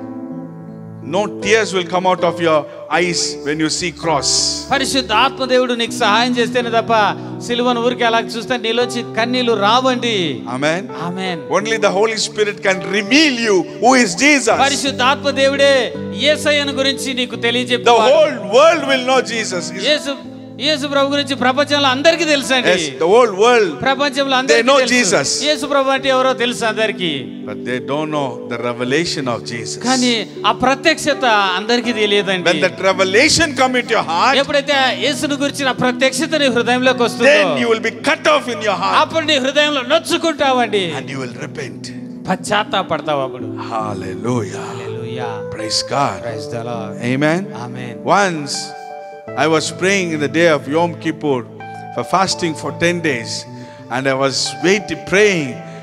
no tears will come out of your eyes when you see cross. పరిశుద్ధ ఆత్మదేవుడు నీకు సహాయం చేస్తేనే తప్ప సిలువను ఊరికే అలా చూస్తే నీలోంచి కన్నీళ్లు రావండి. Amen. Amen. Only the Holy Spirit can reveal you who is Jesus. పరిశుద్ధ ఆత్మదేవుడే యేసయ్యను గురించి నీకు తెలియజెప్పాడు. The whole world will know Jesus. యేసు యేసు ప్రభు గురించి ప్రపంచంలో అందరికీ తెలుసండి. Yes, the whole world, ప్రపంచంలో they know అందరికీ Jesus. యేసు ప్రభు అంటే ఎవరో తెలుసు అందరికీ. But they don't know the revelation of Jesus. కానీ ఆ ప్రత్యక్షత అందరికీ తెలియదండి. When that revelation come into your heart, ఎప్పుడైతే యేసుని గురించిన ప్రత్యక్షత నీ హృదయంలోకి వస్తుందో, then you will be cut off in your heart. అప్పుడు నీ హృదయంలో నొచ్చుకుంటావండి. And you will repent. పశ్చాత్తాపడతావు అప్పుడు. Hallelujah. Hallelujah. Praise God. Praise the lord. Amen. Amen. Once I was praying in the day of Yom Kippur for fasting for ten days, and I was waiting praying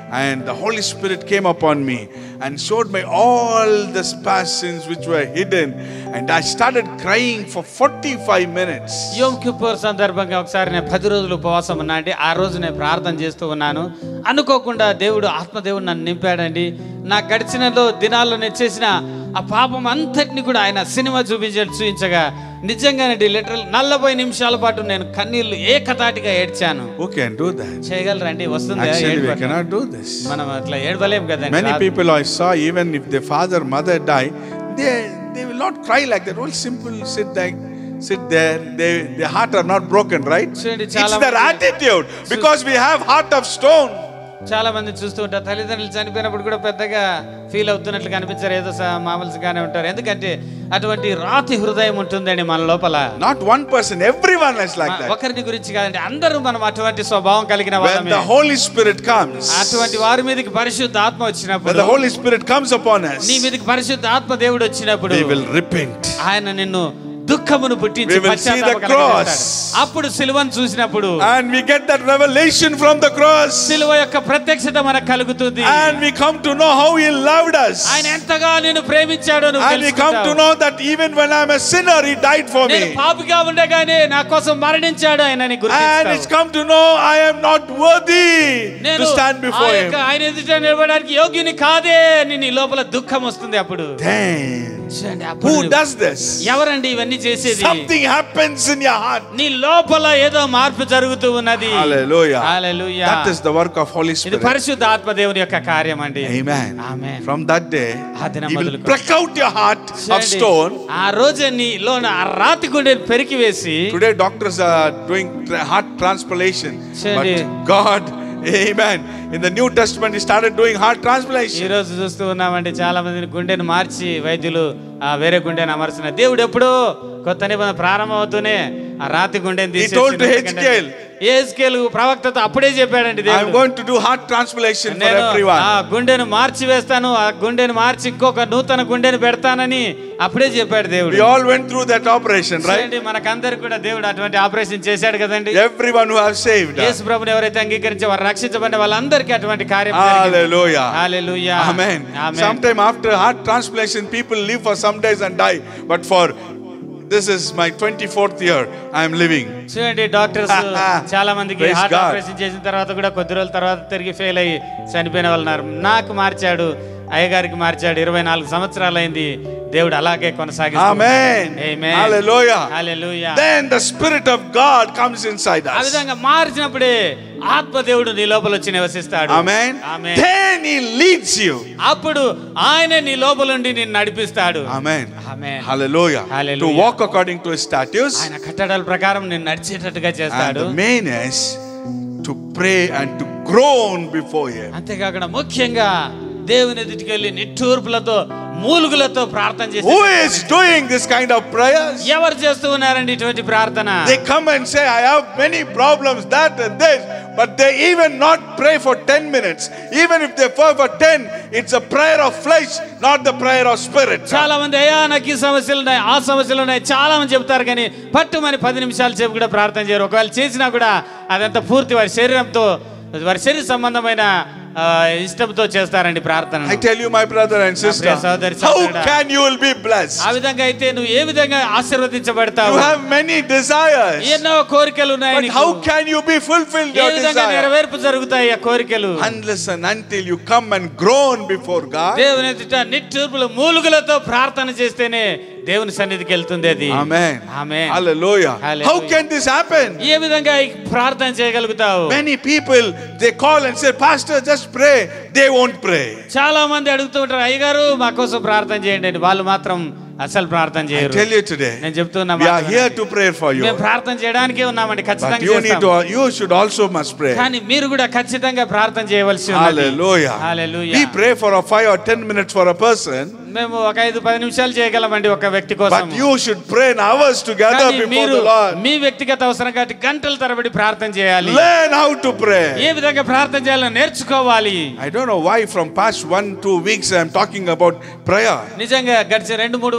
and the Holy Spirit came upon me and showed me all the past sins which were hidden, and I started crying for forty-five minutes. Yom Kippur సందర్భంగా ఒకసారి నేను పది రోజులు ఉపవాసం ఉన్నా అండి. ఆ రోజు నేను ప్రార్థన చేస్తూ ఉన్నాను. అనుకోకుండా దేవుడు ఆత్మదేవుడు నన్ను నింపాడండి. నా గడిచినలో దినాల్లో నేను చేసిన ఆ పాపం అంతటిని కూడా ఆయన సినిమా చూపించాడు చూపించగా నిజంగానండి లిటరల్ నలభై నిమిషాల పాటు నేను కన్నీళ్లు ఏకతాటిగా ఏడ్చాను. Who can do that? చేయగలరండి? వస్తుంది. Actually, we cannot do this. మనం అట్లా ఏడవలేం కదండి. Many people I saw, even if their father, mother die, they they will not cry like that. All simple, sit like, sit there. They their heart are not broken, right? It's their attitude, because we have heart of stone. చాలా మంది చూస్తూ ఉంటారు తల్లిదండ్రులు చనిపోయినప్పుడు కూడా పెద్దగా feel అవుతున్నట్లు కనిపించారు, ఏదో మామూలుగానే ఉంటారు. ఎందుకంటే అటువంటి రాతి హృదయం ఉంటుందండి మన లోపల. Not one person, everyone is like that. ఒకరిని గురించి కాదండి, అందరూ మనం అటువంటి స్వభావం కలిగిన వాళ్ళమే. When the Holy Spirit comes, అటువంటి వారి మీదకి పరిశుద్ధ ఆత్మ వచ్చినప్పుడు, when the Holy Spirit comes upon us, నీ మీదకి పరిశుద్ధ ఆత్మ దేవుడు వచ్చినప్పుడు we will repent. ఆయన నిన్ను దుఃఖమును పుట్టించి We will see the cross. అప్పుడు సిలువను చూసినప్పుడు, and we get that revelation from the cross, సిలువ యొక్క ప్రత్యక్షత మనకు కలుగుతుంది. and we come to know how he loved us, ఆయన ఎంతగా నిన్ను ప్రేమించాడో నువ్వు and we come to know that even when I am a sinner, he died for me. నేను పాపిగా ఉండగానే నా కోసం మరణించాడు ఆయన అని గుర్తిస్తావు. And it's come to know I am not worthy to stand before him. ఆయన ఎదుట నిలబడడానికి యోగ్యుని కాదే అని నీ లోపల దుఃఖం వస్తుంది. అప్పుడు Then who does this? ఎవరండి ఇవన్నీ చేసేది? Something happens in your heart. నీ లోపల ఏదో మార్పు జరుగుతూ ఉన్నది. Hallelujah. Hallelujah. That is the work of Holy Spirit. ఇది పరిశుద్ధ ఆత్మ దేవుని యొక్క కార్యం అండి. Amen. Amen. From that day, ఆ దినం he will మొదలుకొని pluck out your heart of stone. ఆ రోజు నీలో ఆ రాతి గుండెని పెరికి వేసి, Today doctors are doing tra- heart transplantation, Sure. but God, amen, in the New Testament he started doing heart ఈ transplantation. రోజు చూస్తూ ఉన్నామండి చాలా మందిని గుండెను మార్చి వైద్యులు ఆ వేరే గుండెను అమర్చిన. దేవుడు ఎప్పుడో కొత్త నిబంధన ప్రారంభం అవుతూనే ఆ రాతి గుండెని He told to Ezekiel, హెజ్కేలు ప్రవక్తతో అప్పుడే చెప్పాడండి I am దేవుడు, going to do heart transplantation for నేను everyone. ఆ గుండెను మార్చి వేస్తాను, ఆ గుండెను మార్చి ఇంకొక నూతన గుండెను పెడతానని అప్పుడే చెప్పాడు దేవుడు. We all went through that operation, right? చూడండి, మనకందరికి కూడా దేవుడు అటువంటి ఆపరేషన్ చేశాడు కదండి. Everyone who have saved. యేసు ప్రభువుని ఎవరైతే అంగీకరించి వారు రక్షించబడిన వాళ్ళందరికీ అటువంటి కార్యం జరిగింది. Hallelujah. Hallelujah. Amen. Amen. Sometime after heart transplantation, people live for some days and die. But for this is my twenty-fourth year I am living. చూడండి, డాక్టర్స్ చాలా మందికి Praise హార్ట్ God. ఆపరేషన్ చేసిన తర్వాత కూడా కొద్ది రోజుల తర్వాత తిరిగి ఫెయిల్ అయ్యి చనిపోయిన వాళ్ళు ఉన్నారు. నాకు మార్చాడు, అయ్యగారికి మార్చాడు. ఇరవై నాలుగు సంవత్సరాలు అయింది. దేవుడు అలాగే కొనసాగిస్తాడు. Amen. Amen. Hallelujah. Hallelujah. Then the Spirit of God comes inside ఆ us. విధంగా మార్చినప్పుడే ఆత్మ దేవుడు నీ లోపల వచ్చి నివసిస్తాడు. Amen. Amen. Then he leads you. అప్పుడు ఆయన నీ లోపల నుండి నిన్ను నడిపిస్తాడు. Amen. Amen. Hallelujah. Hallelujah. To walk according to his statutes. ఆయన కట్టడాల ప్రకారం నిన్ను నడిచేటట్టుగా And చేస్తాడు. the main is to pray and to groan before him. అంతేకాకుండా ముఖ్యంగా దేవుని ఎదుటికి వెళ్ళి నిట్టూర్పులతో మూలుగులతో ప్రార్థన చేసి, Who is doing this kind of prayers? ఎవరు చేస్తూ ఉన్నారండి ఇటువంటి ప్రార్థన? They come and say, I have many problems, that and this, but they even not pray for ten minutes. Even if they pray for ten, it's a prayer of flesh, not the prayer of spirit. చాలా మంది అయ్యా నాకు ఈ సమస్యలు ఉన్నాయి, ఆ సమస్యలు ఉన్నాయి చాలా మంది చెప్తారు, కానీ పట్టుమని పది నిమిషాల సేపు కూడా ప్రార్థన చేయరు. ఒకవేళ చేసినా కూడా అదంతా పూర్తి వారి శరీరంతో, వారి శరీర సంబంధమైన ఆ, ఇష్టంతో చేస్తారండి ప్రార్థన. I tell you, my brother and sister, how can you will be blessed? ఆ విధంగా అయితే నువ్వు ఏ విధంగా ఆశీర్వదించబడతావు? You have many desires, ఎన్నో కోరికలు ఉన్నాయి but నీకు. how can you be fulfilled A your విధంగా desire? నెరవేర్పు జరుగుతాయి ఆ కోరికలు? Unless and until you come and groan before God. దేవుని ఎదుట నిట్టూర్పులు మూలుగులతో ప్రార్థన చేస్తేనే దేవుని సన్నిధికి వెళ్తుంది అది. Amen. Amen. Hallelujah. Hallelujah. How can this happen? ఏ విధంగా ఈ ప్రార్థన చేయగలుగుతావు? Many people, they call and say, Pastor, just pray. They won't pray. చాలా మంది అడుగుతూ ఉంటారు, అయ్యగారు మా కోసం ప్రార్థన చేయండి అని. వాళ్ళు మాత్రం అసలు ప్రార్థన I చేయరు. tell you today, నేను చెప్తున్నా, we are here to pray for you. మేము ప్రార్థన చేయడానికే ఉన్నామండి, But ఖచ్చితంగా you need చేస్తాం. to, you should also must pray. కానీ మీరు కూడా ఖచ్చితంగా ప్రార్థన చేయవలసి ఉన్నది. Hallelujah. Hallelujah. We pray for a five or ten minutes for a person, మేము ఒక ఐదు పది నిమిషాలు చేయగలమండి ఒక వ్యక్తి కోసం. but you should pray in hours together కానీ before మీరు the Lord. మీ వ్యక్తిగత అవసరం కాబట్టి గంటల తరబడి ప్రార్థన చేయాలి. Learn how to pray. ఏ విధంగా ప్రార్థన చేయాలో నేర్చుకోవాలి. I don't know why from past one two weeks I am talking about prayer. నిజంగా గడిచిన రెండు మూడు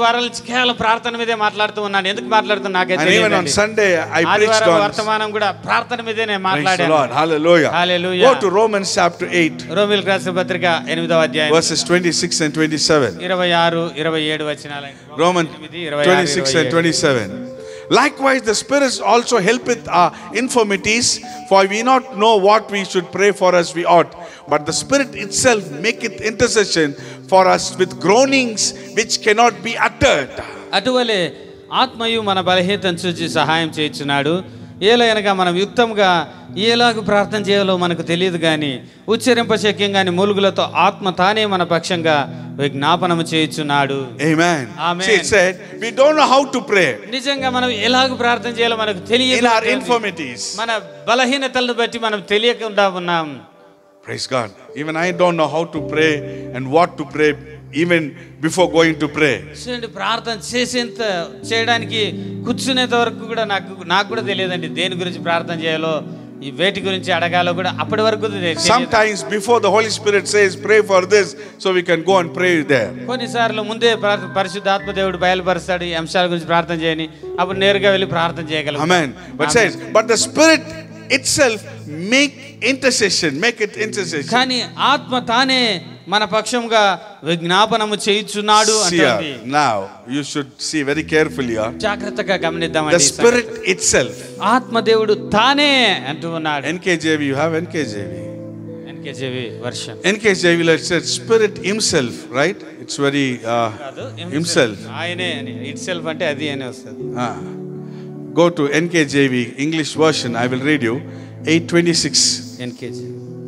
వారాల నుంచి కేవలం ప్రార్థన మీదే మాట్లాడుతూ ఉన్నాను. ఎందుకు మాట్లాడుతున్నా నాకైతే And even on తెలియదండి. Sunday I preached ఆదివారం on. వర్తమానం కూడా ప్రార్థన మీదే నేను Praise the మాట్లాడాను. Lord. Hallelujah. Hallelujah. Go to Romans chapter eight, రోమీయులకు రాసిన పత్రిక ఎనిమిదవ అధ్యాయం verses twenty-six and twenty-seven. ఇరవై ఆరు ఇరవై ఏడు వచనాలు. Romans twenty-six and twenty-seven. Likewise, the Spirit also helpeth our infirmities, for we not know what we should pray for as we ought. But the Spirit itself maketh intercession for us with groanings which cannot be uttered. అటువలే ఆత్మయు మన బలహీనతను చూచి సహాయం చేయుచున్నాడు. ఏలయనగా మనం యుక్తంగా ఎలాగూ ప్రార్థన చేయాలో మనకు తెలియదు కానీ ఉచ్చరింపశక్యం గాని మూలుగులతో ఆత్మ తానే మన పక్షంగా విజ్ఞాపనము చేయుచున్నాడు. Amen. Amen. See, it said, we don't know how to pray నిజంగా మనం ఎలాగూ ప్రార్థన చేయాలో మనకు తెలియదు. in our infirmities. మన బలహీనతలను బట్టి మనం తెలియకుండా ఉన్నాం. Praise God. Even I don't know how to pray and what to pray even before going to pray. చూడండి, ప్రార్థన చేసేంత చేయడానికి కూర్చునేంత వరకు కూడా నాకు నాకు కూడా తెలియదండి. దేని గురించి ప్రార్థన చేయాలో, ఈ వేటి గురించి అడగాలో కూడా అప్పటి వరకు తెలియదు. Sometimes before the Holy Spirit says pray for this, so we can go and pray there. కొన్నిసార్లు ముందే ప్రా- పరిశుద్ధాత్మ దేవుడు బయలుపరుస్తాడు ఈ అంశాల గురించి ప్రార్థన చేయని, అప్పుడు నేరుగా వెళ్ళి ప్రార్థన చేయగలం. Amen. But says, but the Spirit itself make intercession, make it intercession. కానీ ఆత్మ తానే మన పక్షంగా విజ్ఞాపనము చేయుచున్నాడు See అంటుంది. here, now you should see very carefully here. జాగ్రత్తగా గమనిద్దామండి. The Spirit itself. ఆత్మ దేవుడు తానే అంటూ ఉన్నాడు. N K J V, you have N K J V. NKJV version. N K J V, let's say Spirit Himself, right? It's very uh, Himself. ఆయనే అని it self అంటే అది అని వస్తుంది. Ah. Go to N K J V English version. I will read you eight twenty-six. NKJ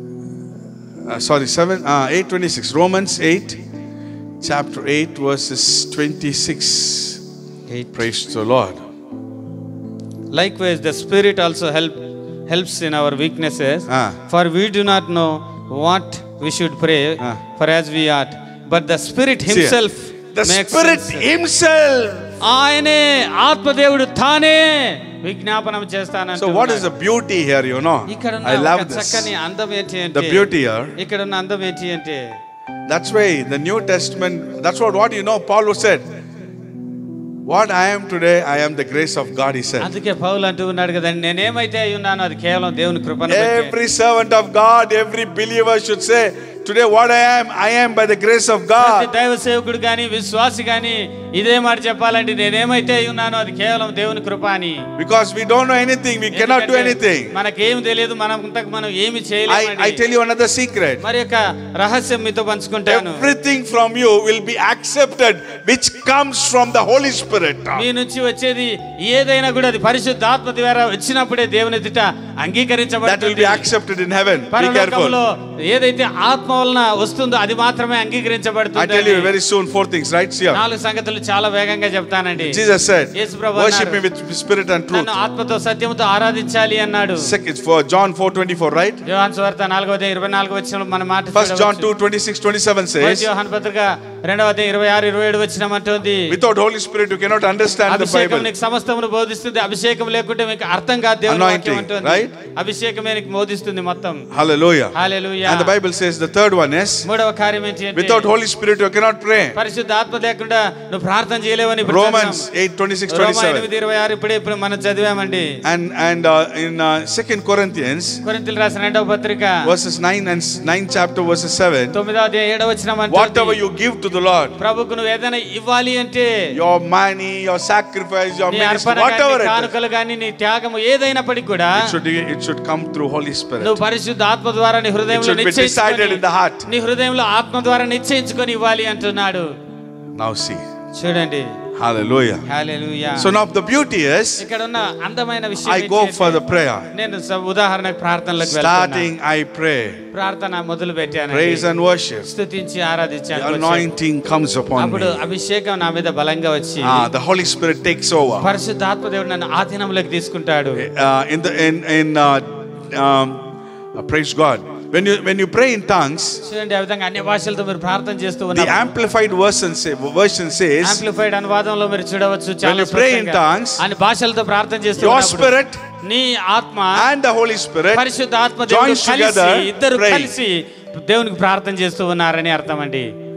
Uh, sorry, seven. Uh, eight twenty-six. Romans eight, chapter eight, verses twenty-six. Praise the Lord. Likewise, the Spirit also help helps in our weaknesses. Ah. For we do not know what we should pray Ah. for as we ought. But the Spirit See, Himself the makes Spirit intercession. Himself. ఆయనే ఆత్మదేవుడు తానే విజ్ఞాపనం చేస్తానంటున్నాడు. So, what is the beauty here? You know, ఇక్కడ I ఉన్న love ఒక this. చక్కని అందం ఏంటి The అంటే, beauty here. ఇక్కడ ఉన్న అందం ఏంటి అంటే, That's why the New Testament. That's what what you know. Paul said, "What I am today, I am the grace of God." He said. అందుకే పౌలు అంటూ ఉన్నాడు కదండి, నేనేమైతే అయి ఉన్నానో అది కేవలం దేవుని కృపను బట్టే. Every servant of God, every believer should say, today what I am, I am by the grace of ప్రతి God. దైవ సేవకుడు గాని విశ్వాసి గాని ఇదే మాట చెప్పాలంటే, నేనేమైతే అయి ఉన్నానో అది కేవలం దేవుని కృప అని. Because we don't know anything, we cannot do anything. మనకేం తెలియదు, మనం ఇంతకు మనం ఏమి I, చేయలేము. I tell you another secret. మరి యొక్క రహస్యం మీతో పంచుకుంటాను. Everything from you will be accepted which comes from the Holy Spirit. మీ నుంచి వచ్చేది ఏదైనా కూడా అది పరిశుద్ధాత్మ ద్వారా వచ్చినప్పుడే దేవుని ఎదుట That will be అంగీకరించబడుతుంది. accepted in heaven. Be పరలోకములో careful. ఏదైతే ఆత్మ వలన వస్తుందో అది మాత్రమే I అంగీకరించబడుతుంది. tell you very soon four things, right? See here. నాలుగు సంగతులు చాలా వేగంగా చెప్తానండి. Jesus said, యేసు ప్రభు worship me అన్నాడు, with spirit and truth. నన్ను ఆత్మతో సత్యముతో ఆరాధించాలి అన్నాడు. Second, for John four twenty-four, right? యోహాను సువార్త నాలుగవ అధ్యాయం ఇరవై నాలుగు వచనం మన మాట First John two twenty-six twenty-seven మొదటి says, యోహాను పత్రిక రెండవ అధ్యాయం ఇరవై ఆరు ఇరవై ఏడు వచనం అంటుంది, without Holy Spirit you cannot understand the అభిషేకం Bible. నీకు సమస్తమును బోధిస్తుంది, అభిషేకం లేకుంటే మీకు అర్థం కాదు దేవుని వాక్యం Anointing, అంటుంది. right? అభిషేకమే నీకు బోధిస్తుంది మొత్తం. Hallelujah. Hallelujah. And the Bible says the third one is, మూడవ కార్యం ఏంటి అంటే, without Holy Spirit you cannot pray. పరిశుద్ధ ఆత్మ లేకుండా నువ్వు ప్రార్థన చేయలేవని ఇప్పుడు Romans చదివాం. eight twenty-six రోమా twenty-seven. ఎనిమిది ఇరవై ఆరు ఇప్పుడే ఇప్పుడు మనం చదివామండి. And and uh, in uh, Second Corinthians కొరింథీయులకు రాసిన రెండవ పత్రిక verses nine and nine chapter verses seven, తొమ్మిదవ అధ్యాయం ఏడవ వచనం whatever అంటుంది, you give to the Lord, ప్రభువుకు నువ్వు ఏదైనా ఇవ్వాలి అంటే, your money, your sacrifice, your నీ ministry, అర్పణ whatever గాని it is, కానుకలు గాని నీ త్యాగము ఏదైనప్పటికీ కూడా it should it should come through Holy Spirit. నువ్వు పరిశుద్ధ ఆత్మ ద్వారా నీ It హృదయంలో should be decided in the heart. నిశ్చయించుకొని నీ హృదయంలో ఆత్మ ద్వారా నిశ్చయించుకొని ఇవ్వాలి అంటున్నాడు. Now see, చూడండి. hallelujah. Hallelujah. So now the beauty is, ఇక్కడ ఉన్న అందమైన విషయం I ఏంటి go అంటే, for the prayer. నేను స- ఉదాహరణకు ప్రార్థనలకు వెళ్తాను. Starting, I pray, ప్రార్థన మొదలు పెట్టాను, praise and worship. స్తుతించి The ఆరాధించాను. anointing comes upon అప్పుడు me. అభిషేకం నా మీద బలంగా వచ్చి Ah, the Holy Spirit takes over. పరిశుద్ధాత్మ దేవుడు నన్ను ఆధీనంలోకి తీసుకుంటాడు. Uh, in the in in uh, um, uh, praise God. When you when you pray in tongues, చూడండి, ఆ విధంగా అన్య భాషలతో మీరు ప్రార్థన చేస్తూ the ఉన్నారు. amplified version say, version says, amplified అనువాదంలో మీరు చూడవచ్చు, when చాలా you pray in స్పష్టంగా tongues, అన్ని భాషలతో ప్రార్థన చేస్తూ your ఉన్నప్పుడు spirit నీ ఆత్మ and the Holy Spirit పరిశుద్ధ ఆత్మ దేవుడు joins కలిసి together ఇద్దరు praying. కలిసి దేవునికి ప్రార్థన చేస్తూ ఉన్నారని అర్థం అండి.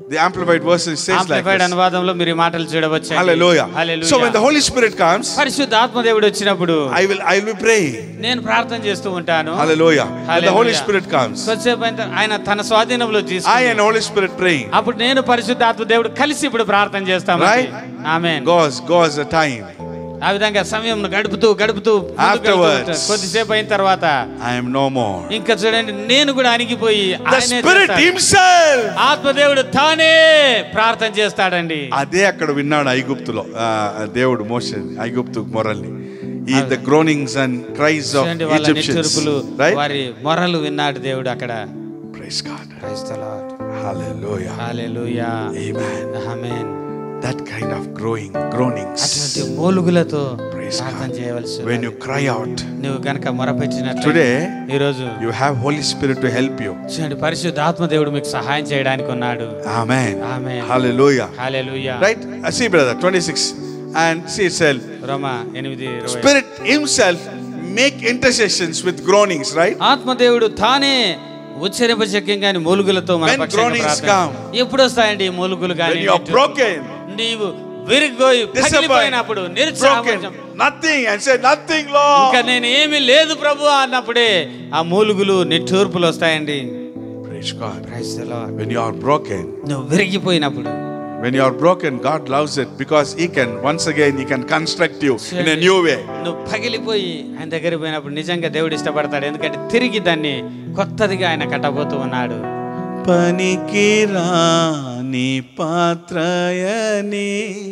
The amplified version says like amplified this. అనువాదంలో మీరు ఈ మాటలు చూడవచ్చు. Hallelujah. Hallelujah. So when the Holy Spirit comes, పరిశుద్ధాత్మ దేవుడు వచ్చినప్పుడు I will I will be praying. నేను ప్రార్థన చేస్తూ ఉంటాను. Hallelujah. When the Hallelujah. Holy Spirit comes, కొద్దిసేపు అయిన తర్వాత ఆయన తన స్వాధీనంలో I తీసుకుని and Holy Spirit praying. అప్పుడు నేను పరిశుద్ధాత్మ దేవుడు కలిసి ఇప్పుడు ప్రార్థన చేస్తాము. Right? Amen. Goes goes the time. ఆ విధంగా సమయం గడుపుతూ గడుపుతూ ముందుకు Afterwards, వెళ్తూ ఉంటాను. కొద్దిసేపు అయిన తర్వాత I am no more. ఇంకా చూడండి నేను కూడా అణిగిపోయి The ఆయనే Spirit చేస్తాడు. Himself. ఆత్మదేవుడు తానే ప్రార్థన చేస్తాడండి. అదే అక్కడ విన్నాడు ఐగుప్తులో ఆ, దేవుడు మోషే ఐగుప్తు మొరల్ని. ఈ the groanings and cries of చూడండి వాళ్ళ Egyptians. నిట్టూర్పులు, Right? వారి మొరలు విన్నాడు దేవుడు అక్కడ. Praise God. Praise the Lord. Hallelujah. Hallelujah. Amen. Amen. That kind of growing, groanings. అటువంటి మూలుగులతో Praise ప్రార్థన God. చేయవలసి When you cry out, నువ్వు గనక మొరపెట్టినట్లయితే today ఈ రోజు you have Holy Spirit to help you. చూడండి పరిశుద్ధాత్మ దేవుడు మీకు సహాయం చేయడానికి ఉన్నాడు. Amen. Amen. Hallelujah. Hallelujah. Right? I see, brother, twenty-six. And see itself. రోమా ఎనిమిది ఇరవై. Spirit Himself make intercessions with groanings, right? ఆత్మదేవుడు తానే ఉచ్చరింపశక్యంగాని మూలుగులతో మన When పక్షంగా groanings ప్రార్థన. come, ఎప్పుడు వస్తాయండి ఈ మూలుగులు when గాని? you are broken, నీవు విరిగిపోయి పగిలిపోయినప్పుడు broken, నిరుత్సాహం nothing, and say nothing, ఇంకా Lord. నేను ఏమీ లేదు ప్రభు అన్నప్పుడే ఆ మూలుగులు నిట్టూర్పులు వస్తాయండి. Praise God. Praise the Lord. When you are broken, నువ్వు విరిగిపోయినప్పుడు when you are broken, God loves it because He can once again He can construct you in a new way. నువ్వు పగిలిపోయి ఆయన దగ్గర పోయినప్పుడు నిజంగా దేవుడు ఇష్టపడతాడు. ఎందుకంటే తిరిగి దాన్ని కొత్తదిగా ఆయన కట్టబోతూ ఉన్నాడు. పనికి రాని పాత్రయని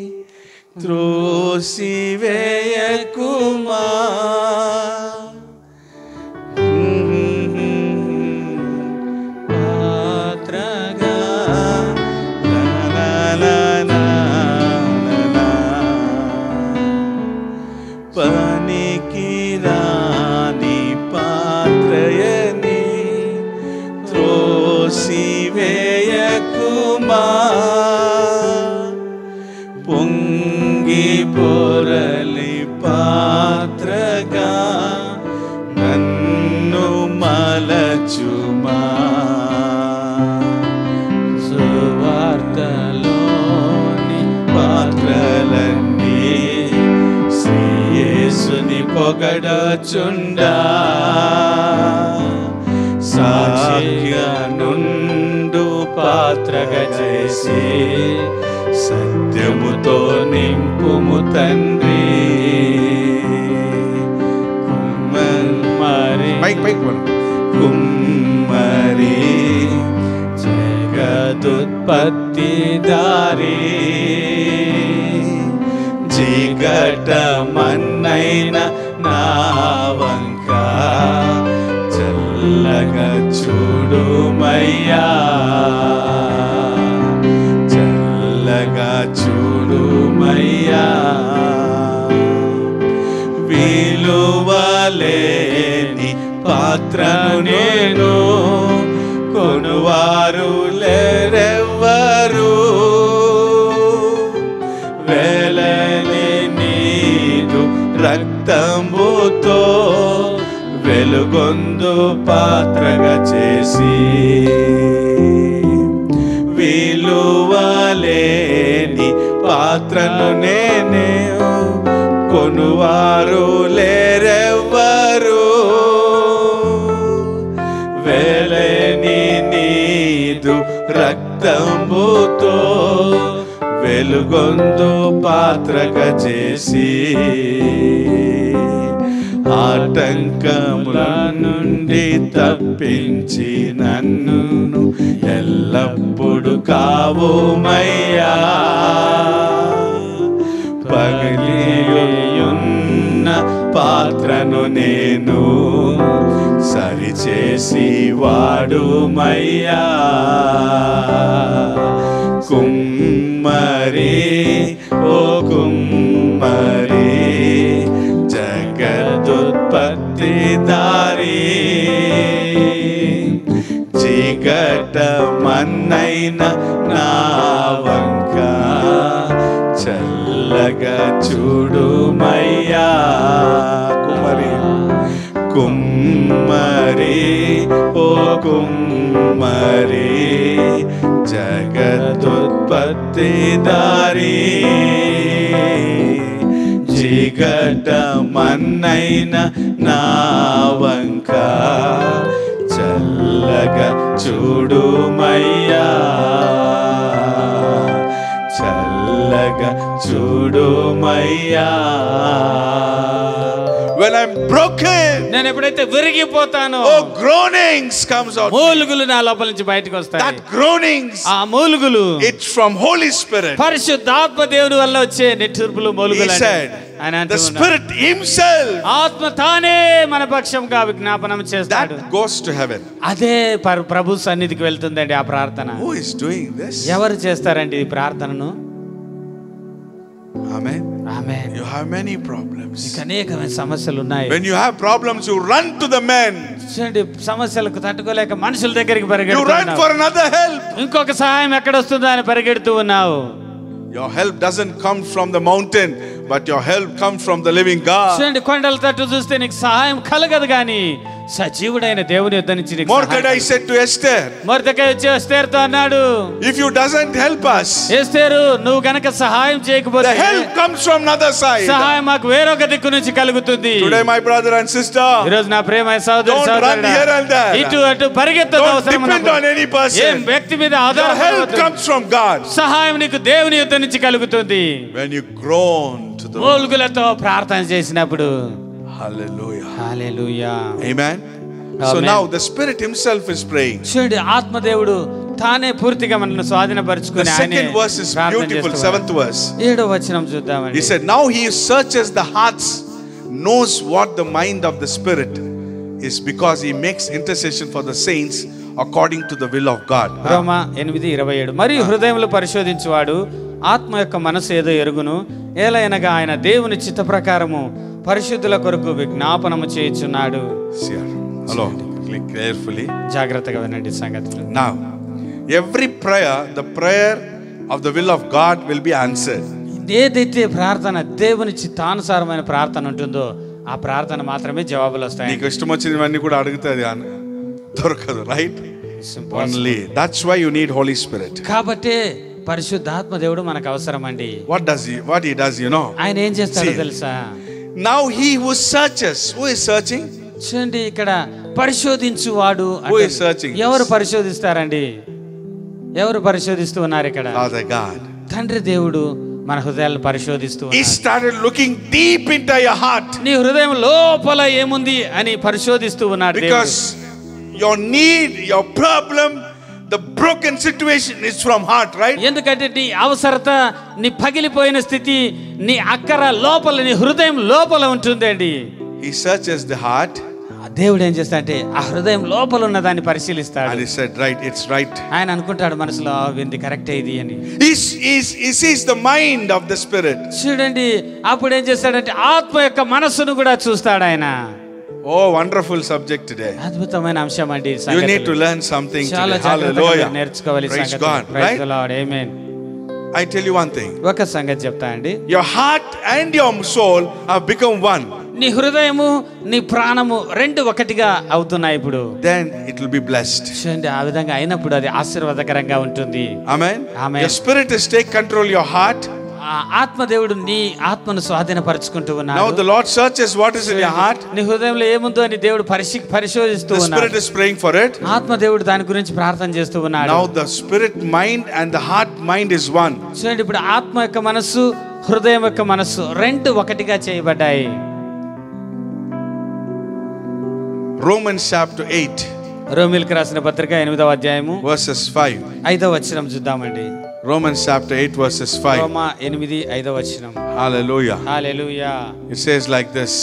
త్రోసివేయకుమా పాత్రగా లా లా లా లా. పనికి రాని పాత్రయని త్రోసివేయకుమా పొంగి పొరలి పాత్రగా నన్ను మలచుమా సువార్తలోని పాత్రలన్నీ శ్రీయేసుని పొగడచుండా సాక్షిగా నుండు పాత్రగా చేసి సత్యముతో నింపుము తండ్రి. కుమ్మరి కుమ్మరి జగదుత్పత్తి దారి జిగట మన్నైన నా వంక చల్లగా చూడుమయ్యా చల్లగా చూడుమయ్యా. విలువలేని పాత్రను నేను కొనువారు లేరెవ్వరు వెలని నీదు రక్తముతో వెలుగొందు పాత్రగా చేసి విలువలేని పాత్రను నేనే కొనువారు లేరెవ్వరు వెలని నీదు రక్తముతో వెలుగొందు పాత్రగా చేసి ఆటంకముల నుండి తప్పించి నన్ను ఎల్లప్పుడు కావుమయ్యా పగిలియున్న పాత్రను నేను సరిచేసి వాడుమయ్యా కుమ్మరి ఓ కుమ్మరి జగదుత్పత్తి దారి జిగట మన్నైన నా వంక చల్లగా చూడుమయ్యా కుమ్మరి కుమ్మరి ఓ కుమ్మరి జగదు తెదారి జిగట మన్నైన నా వంక చల్లగా చూడుమయ్యా, చల్లగా చూడుమయ్యా. When I'm broken, నేను ఎప్పుడైతే విరిగిపోతానో, oh groanings comes out. మూలుగులు నా లోపల నుంచి బయటకు వస్తాయి. That groanings, ఆ మూలుగులు it's from Holy Spirit. పరిశుద్ధాత్మ దేవుని వల్ల వచ్చే నిట్టూర్పులు మూలుగులు. He said, the Spirit Himself, ఆత్మ తానే మన పక్షంగా విజ్ఞాపనం చేస్తాడు. that goes to heaven. అదే ప్రభు సన్నిధికి వెళ్తుందండి ఆ ప్రార్థన. Who is doing this? ఎవరు చేస్తారండి ఈ ప్రార్థనను? Amen. Amen. You have many problems. అనేకమైన సమస్యలు ఉన్నాయి. When you have problems, you run to the men. చూడండి, సమస్యలకు తట్టుకోలేక మనుషుల దగ్గరికి You run పరిగెడుతున్నావు. for another help. ఇంకొక సహాయం ఎక్కడ వస్తుందో అని పరిగెడుతూ ఉన్నావు. Your help doesn't come from the mountain, but your help comes from the living God. చూడండి, కొండల తట్టు చూస్తే నీకు సహాయం కలగదు కానీ సజీవుడైన దేవుని యొద్ద నుంచి నీకు Mordecai said to Esther, మొర్దెకై వచ్చి ఎస్తేరుతో అన్నాడు, if you doesn't help us, ఎస్తేరు నువ్వు గనక సహాయం చేయకపోతే the help comes from another side. సహాయం మాకు వేరొక దిక్కు నుంచి కలుగుతుంది. Today, my brother and sister, ఈ రోజు నా ప్రేమ సోదరి don't run సోదరుడా, here and there. ఇటు అటు పరిగెత్తదు Don't అవసరం depend ఉన్నప్పుడు. on any ఏం person. వ్యక్తి మీద Your help ఆధారపడవద్దు. comes from God. సహాయం నీకు దేవుని యొద్ద నుంచి కలుగుతుంది. When you groan to the Lord. మూలుగులతో ప్రార్థన చేసినప్పుడు. Hallelujah. Hallelujah. Amen. So Amen. now the Spirit Himself is praying. చూడండి, ఆత్మదేవుడు తానే పూర్తిగా మనల్ని The స్వాధీనపరుచుకుని ఆయనే second verse is ప్రార్థన beautiful, చేస్తున్నాడు. seventh verse. ఏడో వచనం చూద్దామండి. He said, now He searches the hearts, knows what the mind of the Spirit is, because He makes intercession for the saints according to the will of God. రోమా ఎనిమిది ఇరవై ఏడు. మరియు హృదయములు పరిశోధించువాడు ఆత్మ యొక్క మనసు ఏదో ఎరుగును, ఏలయనగా ఆయన దేవుని చిత్త ప్రకారము పరిశుద్ధుల కొరకు విజ్ఞాపనము చేయుచున్నాడు. See here. Hello. Click carefully. జాగ్రత్తగా వినండి సంగతులు. Now, every prayer, the prayer of the will of God will be answered. ఏదైతే ప్రార్థన దేవుని చిత్తానుసారమైన ప్రార్థన ఉంటుందో ఆ ప్రార్థన మాత్రమే జవాబులు వస్తాయి. నీకు ఇష్టం వచ్చినవన్నీ కూడా అడిగితే అది అన- దొరకదు, right? Only. That's why you need Holy Spirit. కాబట్టి పరిశుద్ధాత్మ దేవుడు మనకు అవసరం అండి. What does he? What he does, you know? ఆయన ఏం చేస్తాడో See. తెలుసా? Now he who searches, who is searching? చూడండి, ఇక్కడ పరిశోధించువాడు Who అంటే is searching? ఎవరు పరిశోధిస్తారండి? ఎవరు పరిశోధిస్తూ ఉన్నారు ఇక్కడ? Father God. తండ్రి దేవుడు మన హృదయాలను పరిశోధిస్తూ He ఉన్నాడు. started looking deep into your heart. నీ హృదయం లోపల ఏముంది అని పరిశోధిస్తూ ఉన్నాడు దేవుడు. Because your need, your problem, the broken situation is from heart, right? ఎందుకంటే నీ అవసరత, నీ పగిలిపోయిన స్థితి, నీ అక్కర లోపల, నీ హృదయం లోపల ఉంటుందండి. He searches the heart. దేవుడు ఏం చేస్తాడంటే ఆ హృదయం లోపల ఉన్న దాన్ని పరిశీలిస్తాడు. And he said, right, it's right. ఆయన అనుకుంటాడు మనసులో, ఇది కరెక్టే ఇది అని. He, he, he sees the mind of the Spirit. చూడండి, అప్పుడు ఏం చేస్తాడంటే ఆత్మ యొక్క మనస్సును కూడా చూస్తాడు ఆయన. Oh, wonderful subject today. అద్భుతమైన అంశం అండి. You need to learn something చాలా today. జాగ్రత్తగా Hallelujah. నేర్చుకోవాలి. Praise God, right? Amen. I tell you one thing. ఒక సంగతి చెప్తా అండి. Your heart and your soul have become one. నీ హృదయము నీ ప్రాణము రెండు ఒకటిగా అవుతున్నాయి ఇప్పుడు. Then it will be blessed. చూడండి, ఆ విధంగా అయినప్పుడు అది ఆశీర్వాదకరంగా ఉంటుంది. Amen. Amen. Your spirit is take control your heart. ఆ ఆత్మదేవుడు నీ ఆత్మను స్వాధీనపరుచుకుంటూ ఉన్నాడు. Now the Lord searches what is in your heart. నీ హృదయంలో ఏముందో అని దేవుడు పరిశీ పరిశోధిస్తూ The ఉన్నాడు. Spirit is praying for it. ఆత్మదేవుడు దాని గురించి ప్రార్థన చేస్తూ ఉన్నాడు. Now the spirit mind and the heart mind is one. చూడండి, ఇప్పుడు ఆత్మ యొక్క మనస్సు, హృదయం యొక్క మనస్సు రెండు ఒకటిగా చేయబడ్డాయి. Romans chapter eight, రోమీయులకు రాసిన పత్రిక ఎనిమిదవ అధ్యాయము verses five. ఐదవ వచనం చూద్దామండి. Romans chapter eight, verses five. రోమా ఎనిమిది ఐదవ వచనం. Hallelujah. Hallelujah. It says like this.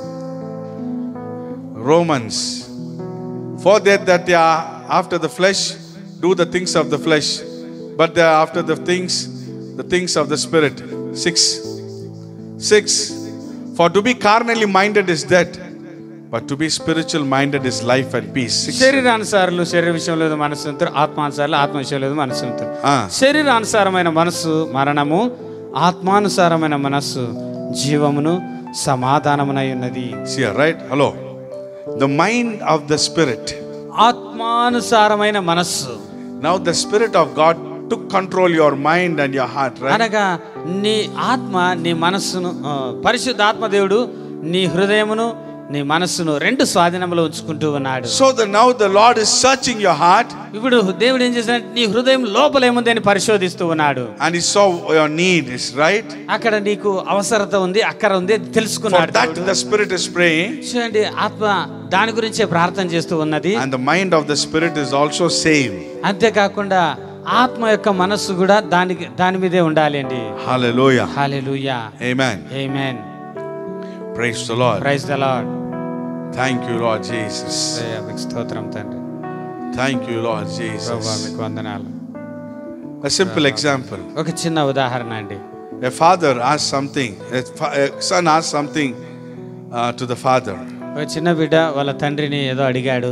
Romans, for that that they are after the flesh do the things of the flesh, but they are after the things the things of the spirit. Six. Six. For to be carnally minded is death, but to be spiritual minded is life and peace. Six. శరీరానుసారులు శరీర విషయంలో మనసు ఉంటారు, ఆత్మానుసారులు ఆత్మ విషయంలో మనసు ఉంటారు. Ah. శరీరానుసారమైన మనస్సు మరణము, ఆత్మానుసారమైన మనస్సు జీవమును సమాధానమునై ఉన్నది. See here, right? Hello. The mind of the spirit. ఆత్మానుసారమైన మనస్సు. Now the spirit of God took control your mind and your heart, right? అనగా నీ ఆత్మ నీ మనస్సును ఆ, పరిశుద్ధాత్మ దేవుడు నీ హృదయమును నీ మనస్సును రెండు స్వాధీనంలో ఉంచుకుంటూ ఉన్నాడు. So the now the Lord is searching your heart, ఇప్పుడు దేవుడు ఏం చేశాడంటే నీ హృదయం లోపల ఏముంది అని పరిశోధిస్తూ ఉన్నాడు. and He saw your need is right. అక్కడ నీకు అవసరత ఉంది, అక్కర ఉంది For తెలుసుకున్నాడు. that the Spirit is praying, చూడండి, ఆత్మ దాని గురించే ప్రార్థన చేస్తూ ఉన్నది. and the mind of the Spirit is also same. అంతేకాకుండా ఆత్మ యొక్క మనస్సు కూడా దానికి దాని మీదే ఉండాలి అండి. Hallelujah. Hallelujah. Amen. Amen. Praise the Lord. Praise the lord. Thank you, Lord Jesus. మీకు స్తోత్రం తండ్రి. Thank you, Lord ప్రభువా Jesus. మీకు వందనాలు. A simple example. ఒక చిన్న ఉదాహరణ అండి. A father asks something, a, fa- a son asks something uh, to the father, ఒక చిన్న బిడ్డ వాళ్ళ తండ్రిని ఏదో అడిగాడు.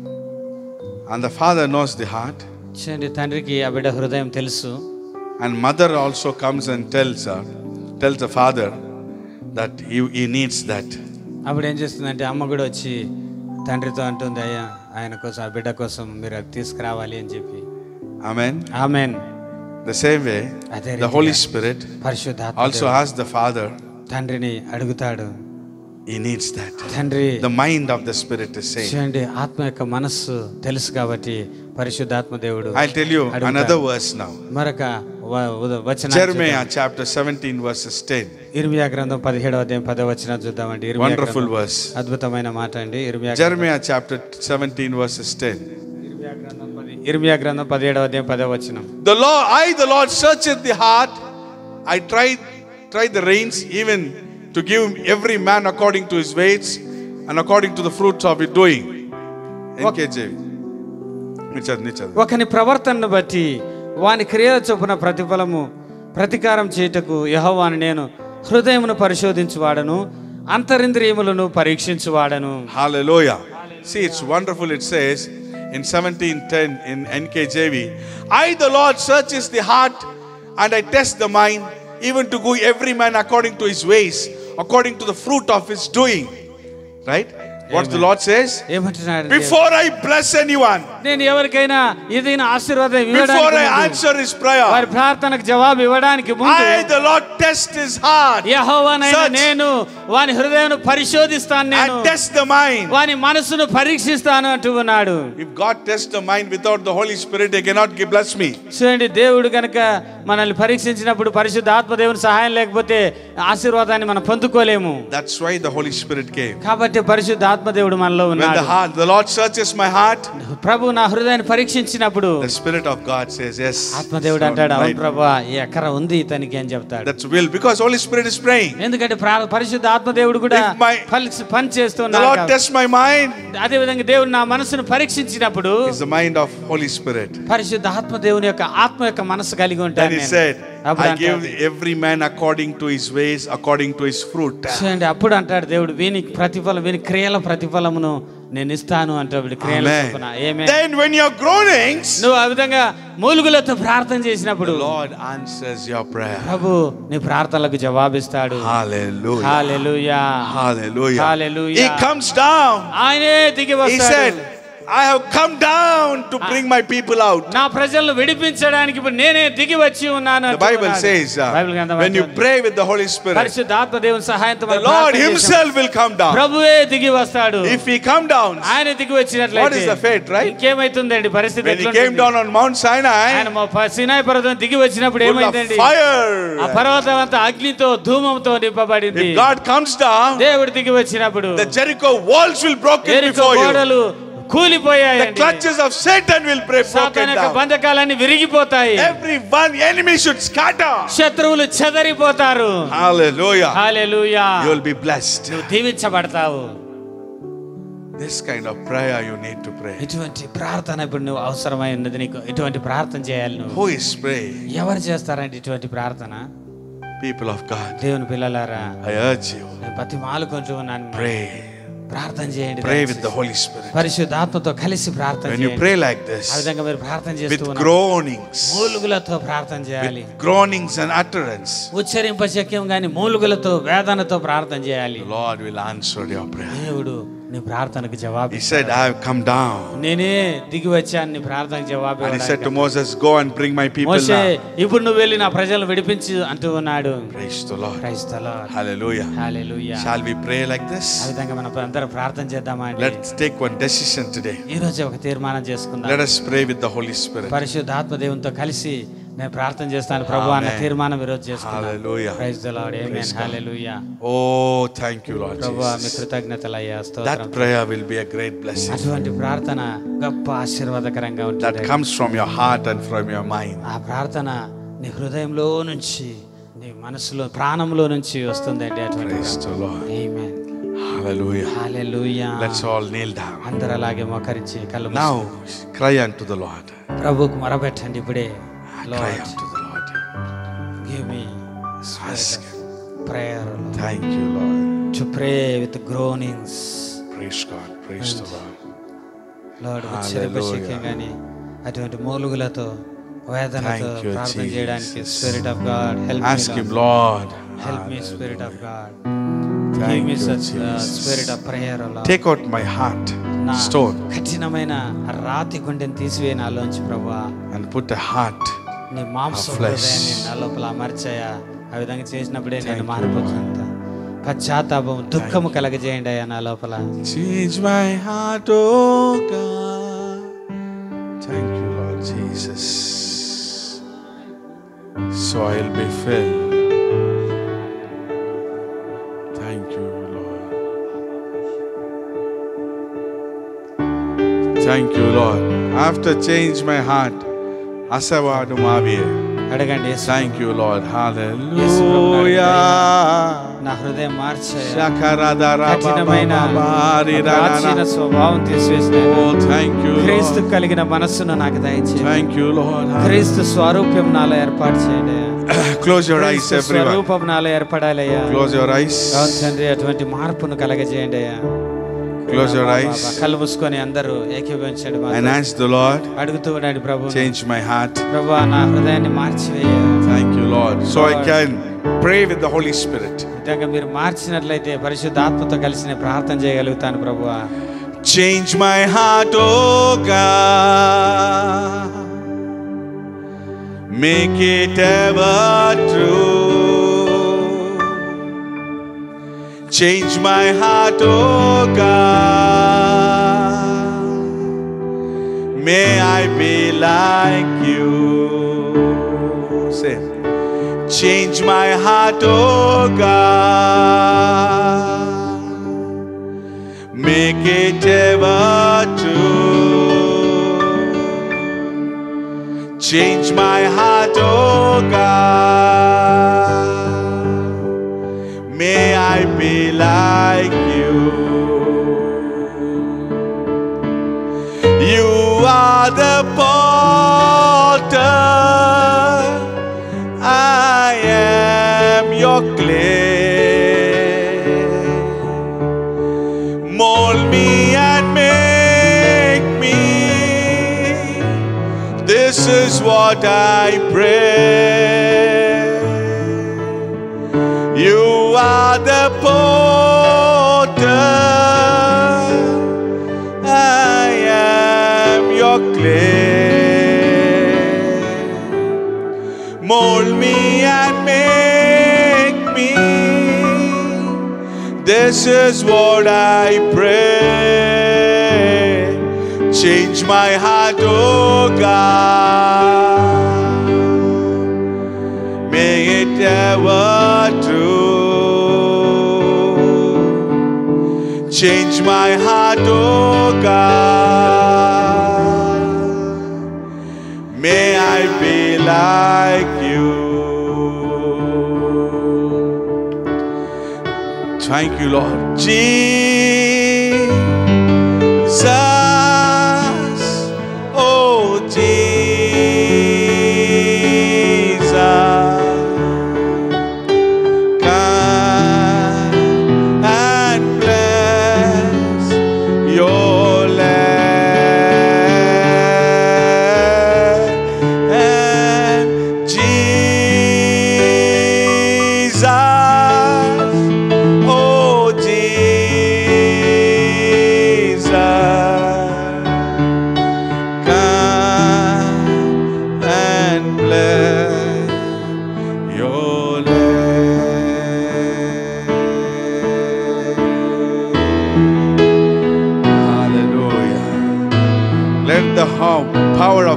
and the father knows the heart, చూడండి, తండ్రికి ఆ బిడ్డ హృదయం తెలుసు. and mother also comes and tells her, tells the father that he, he needs that. అప్పుడు ఏం చేస్తుందంటే అమ్మ కూడా వచ్చి తండ్రితో అంటుంది, అయ్యా ఆయన కోసం ఆ బిడ్డ కోసం మీరు అది తీసుకురావాలి అని చెప్పి. Amen. Amen. The same way, అదే the Holy Spirit పరిశుద్ధాత్మ also asks the father, తండ్రిని అడుగుతాడు. he needs that. తండ్రి The mind of the Spirit is saying. చూడండి, ఆత్మ యొక్క మనస్సు తెలుసు కాబట్టి పరిశుద్ధాత్మ దేవుడు I'll tell you అడుగుతాడు. another verse now. మరొక వ- ఉద- వచనం Jeremiah chapter seventeen verses ten. ఇర్మియా గ్రంథం పదిహేడవ అధ్యాయం పదవ వచనం చూద్దామండి. ఇర్మియా Wonderful గ్రంథం verse. అద్భుతమైన మాట అండి. ఇర్మియా Jeremiah chapter seventeen verses ten. ఇర్మియా గ్రంథం పది- ఇర్మియా గ్రంథం పదిహేడవ అధ్యాయం పదవ వచనం. The Lord, I the Lord searcheth the heart. I tried tried the reins even to give every man according to his ways and according to the fruits of his doing. N K J V. నిచద్ నిచద్. ఒకని ప్రవర్తనను బట్టి వాని క్రియల చొప్పున ప్రతిఫలము ప్రతీకారం చేయుటకు యెహోవాను నేను హృదయమును పరిశోధించువాడను, అంతరింద్రియములను పరీక్షించువాడను. Hallelujah. See, it's wonderful. It says in seventeen ten in N K J V, I the Lord searches the heart and I test the mind, even to go every man according to his ways, according to the fruit of his doing. Right? What the Lord says? ఏమంటున్నాడు? Before I bless anyone, నేను ఎవరికైనా ఏదైనా ఆశీర్వాదం before ఇవ్వడానికి I ముందు, answer his prayer, వారి ప్రార్థనకు జవాబు ఇవ్వడానికి ముందు I the Lord test his heart యెహోవానైన Search. నేను వాని హృదయాన్ని పరిశోధిస్తాను, నేను and test the mind. వాని మనసును పరీక్షిస్తాను అంటూ ఉన్నాడు. If God tests the mind without the Holy Spirit, He cannot give- bless me. చూడండి, దేవుడు కనుక మనల్ని పరీక్షించినప్పుడు పరిశుద్ధ ఆత్మ దేవుని సహాయం లేకపోతే ఆశీర్వాదాన్ని మనం పొందుకోలేము. That's why the Holy Spirit came. కాబట్టి పరిశుద్ధ ఆత్మ దేవుడు మనలో When ఉన్నాడు. the heart, the Lord searches my heart, ప్రభు నా హృదయాన్ని పరీక్షించినప్పుడు the Spirit of God says, yes. ఆత్మదేవుడు it's అంటాడు, అవును right. ప్రభా ఈ ఎక్కర ఉంది ఇతనికి అని చెప్తాడు. That's will, because Holy Spirit is praying. ఎందుకంటే ప్రా- పరిశుద్ధ ఆత్మదేవుడు కూడా If my- పలి- పని The చేస్తున్నాడు Lord కాబట్టి. tests my mind. అదే విధంగా దేవుడు నా మనసును పరీక్షించినప్పుడు It's the mind of Holy Spirit. పరిశుద్ధ ఆత్మదేవుని యొక్క ఆత్మ యొక్క మనసు కలిగి Then ఉంటాను He నేను. said, అప్పుడు I give అంటాడు, every man according to his ways, according to his fruit. చూడండి, అప్పుడు అంటాడు దేవుడు, వీని ప్రతిఫలం వీని క్రియల ప్రతిఫలమును నేను ఇస్తాను అంటాడు. క్రియల Amen. చొప్పున. ఆమేన్. Then when you're groanings, నువ్వు ఆ విధంగా మూలుగులతో ప్రార్థన చేసినప్పుడు the Lord answers your prayer. ప్రభు నీ ప్రార్థనలకు జవాబిస్తాడు. Hallelujah. Hallelujah. Hallelujah. Hallelujah. He comes down. ఆయనే దిగి He వస్తాడు. said, I have come down to bring my people out. నా ప్రజలను విడిపించడానికి ఇప్పుడు నేనే దిగి వచ్చి ఉన్నాను The అంటూ Bible ఉన్నాడు. says, uh, బైబిల్ గ్రంథం when you అంటుంది, pray with the Holy Spirit, పరిశుద్ధాత్మ దేవుని సహాయంతో the మనం Lord ప్రార్థన చేసాం. Himself will come down. ప్రభువే దిగి వస్తాడు. If He come down, ఆయన దిగి what వచ్చినట్లయితే is the fate, right? ఇంకేమైతుందండి పరిస్థితి? When He ఎట్లుంటుంది? came down on Mount Sinai, ఆయన మా ప- సినాయి పర్వతం దిగి వచ్చినప్పుడు full of ఏమైందండి? ఆ fire. పర్వతం అంతా అగ్నితో ధూమంతో నింపబడింది. If God comes down, దేవుడు దిగి వచ్చినప్పుడు the Jericho walls will broken యెరికో before you. గోడలు The కూలిపోయాయండి. clutches of Satan will break సాతాను broken యొక్క down. బంధకాలన్నీ విరిగిపోతాయి. Every one enemy should scatter. శత్రువులు చెదరిపోతారు. Hallelujah. Hallelujah. You will be blessed. నువ్వు దీవించబడతావు. This kind of prayer you need to pray. ఇటువంటి ప్రార్థన ఇప్పుడు నువ్వు అవసరమై ఉన్నది నీకు. ఇటువంటి ప్రార్థన చేయాలి నువ్వు. Who is praying? ఎవరు చేస్తారంటే ఇటువంటి ప్రార్థన? People of God, దేవుని పిల్లలారా, I urge you, నేను ప్రతి మాలుకుంటూ ఉన్నాను. pray. ప్రార్థన చేయండి. Pray with the Holy Spirit. పరిశుద్ధాత్మతో కలిసి ప్రార్థన When you చేయండి. pray like ఆ this, విధంగా మీరు ప్రార్థన with చేస్తూ ఉన్నారు. groanings, మూలుగులతో ప్రార్థన చేయాలి. with groanings and utterance, ఉచ్చరింప శక్యం గాని మూలుగులతో వేదనతో ప్రార్థన చేయాలి. the Lord will answer your prayer. దేవుడు నీ ప్రార్థనకు జవాబు He said, I have come down. నేనే దిగి వచ్చాను నీ ప్రార్థనకు జవాబు And he said to ఇవ్వడానికి. Moses, go and bring my people Moshe now. ఇప్పుడు నువ్వు వెళ్ళి నా ప్రజలను విడిపించు అంటూ ఉన్నాడు. Praise the Lord. Praise the lord. Hallelujah. Hallelujah. Shall we pray like this? ఆ విధంగా మనం అందరం ప్రార్థన చేద్దామా అండి? Let's take one decision today. ఈ రోజు ఒక తీర్మానం చేసుకుందాం. Let us pray with the Holy Spirit. పరిశుద్ధాత్మ దేవునితో కలిసి నేను ప్రార్థన చేస్తాను ప్రభు అన్న Amen. తీర్మానం ఈరోజు చేసుకుందాం. Hallelujah. Praise the lord. ఆమేన్. Praise God. Hallelujah. Oh, thank you, Lord ప్రభు మీ Jesus. కృతజ్ఞతలయ్యా. స్తోత్రం. That prayer will be a great blessing. అటువంటి ప్రార్థన గొప్ప ఆశీర్వాదకరంగా That ఉంటుంది. comes from your heart and from your mind. ఆ ప్రార్థన నీ హృదయంలో నుంచి నీ మనసులో ప్రాణంలో నుంచి వస్తుందండి అటువంటి Praise the Lord. Amen. Hallelujah. Hallelujah. Let's all kneel down. అందరూ అలాగే మోకరించి కళ్ళు Now, మూసుకోండి. cry unto the Lord. ప్రభువుకు మొరపెట్టండి ఇప్పుడే. Cry Lord, unto the Lord. give me Ask spirit of prayer, Lord, Thank you, Lord. to pray with groanings. Praise God. Praise the Lord. Lord, Hallelujah. ఉచ్చరింపశక్యం కానీ అటువంటి మూలుగులతో వేదనతో Thank you, ప్రార్థన Jesus. చేయడానికి spirit of God help Ask Him, Lord. Help me spirit of God Thank give me you, such Jesus. Spirit of prayer Take out my heart, నా stone, కఠినమైన రాతి గుండెని తీసివే నాలోంచి ప్రభువా and put a heart. నీ మాంస Of flesh. హృదయాన్ని నా లోపల అమర్చాయా. ఆ విధంగా చేసినప్పుడే నేను Thank you, మారిపోతుంటా. పశ్చాత్తాపం దుఃఖము కలగజేయండి అయ్యా నా లోపల. Change my heart, oh God. Thank you, Lord Jesus. So I'll be filled. Thank you, Lord. Thank you, Lord. After change my heart, asavadu maviye. అడగండి యేసు Thank you, Lord. Hallelujah. Hallelujah. నా హృదయం మార్చాయా. Shakaradara కఠినమైన baba bari ప్రాచీన rana. స్వభావం తీసివేసిన Oh, thank you, క్రీస్తు Lord. కలిగిన మనస్సును నాకు దయచేయండి. Thank you, Lord. క్రీస్తు స్వరూపం నాలో ఏర్పాటు చేయండి అయ్యా. Close your eyes, క్రీస్తు everyone. స్వరూపం నాలో ఏర్పడాలి అయ్యా. Close your eyes. అవును తండ్రి, అటువంటి మార్పును కలగజేయండి అయ్యా. Close your Baba, eyes. కళ్ళు మూసుకొని అందరూ ఏకీభవించండి మాతో. And ask the Lord, అడుగుతూ ఉండండి ప్రభు. change my heart. ప్రభు నా హృదయాన్ని మార్చివేయ. Thank you, Lord. So I can pray with the Holy Spirit. విధంగా మీరు మార్చినట్లయితే పరిశుద్ధాత్మతో కలిసి నేను ప్రార్థన చేయగలుగుతాను ప్రభువా. Change my heart, oh God. Make it ever true. Change my heart, oh God. May I be like you. Say, change my heart, oh God. Make it ever true. Change my heart, oh God. May I be like you. You are the potter, I am your clay. Mold me and make me. This is what I pray. You are the potter, I am your clay. Mold me and make me. This is what I pray. Change my heart, oh God. May it ever true. Change my heart, oh God. May I be like you. Thank you, Lord. Jesus, oh Jesus, come and bless your land. And Jesus, oh Jesus,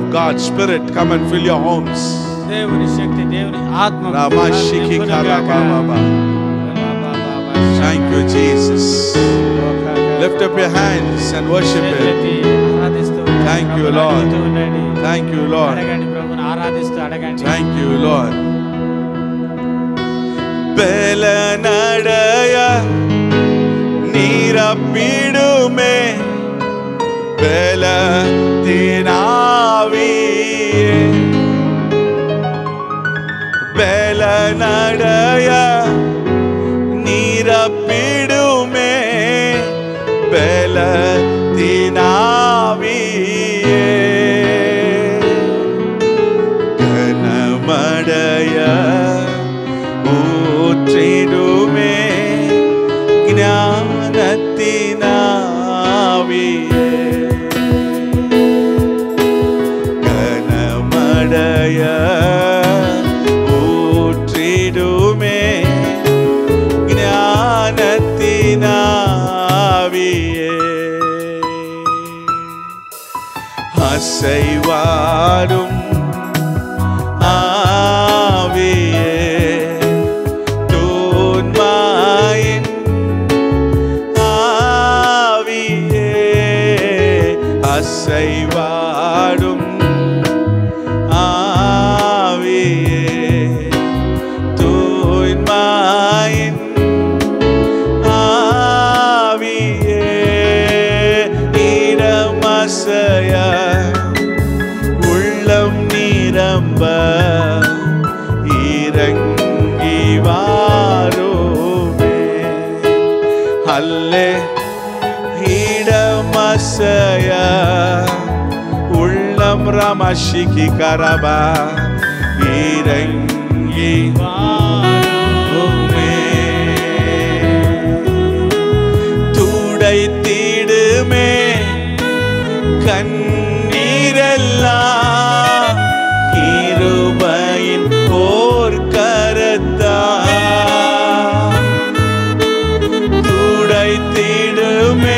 of God, Spirit, come and fill your homes. దేవుని శక్తి దేవుని ఆత్మ Ramashiki Karababa. Thank you, Jesus. Lift up your hands and worship Him. Thank you, Lord. Thank you, Lord. Thank you, Lord. Belanadaya nirapidume bela dinaviye belanadaya nirapidume bela dinaviye ganamadaya ஊற்றிடுமே ஞானத்தினாவியே கனமடைய ஊற்றிடுமே ஞானத்தினாவியே அசைவாடும் ஆவியே அசைவாடும் ஆவியே தூய்மையின் ஆவியே இடமசைய உள்ளம் நிரம்ப இறங்கி வாருமே அல்லே இடமசைய உள்ளம் ரமஷிகி கரபா இறங்கி வாருமே துடைத்திடுமே கண்ணீரெல்லாம் கிருபையின் போர் கரத்தா துடைத்திடுமே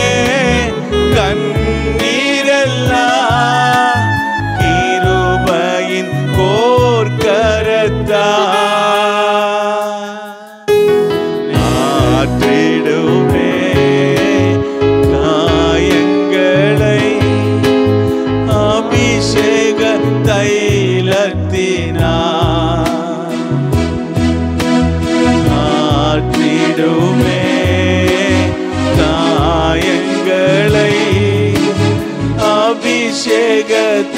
கண்ணீரெல்லாம் கிருபையின் போர் கரத்தா ஆற்றிடுமே காயங்களை அபிஷேக தைலத்தினார் ஆற்றிடுமே காயங்களை அபிஷேக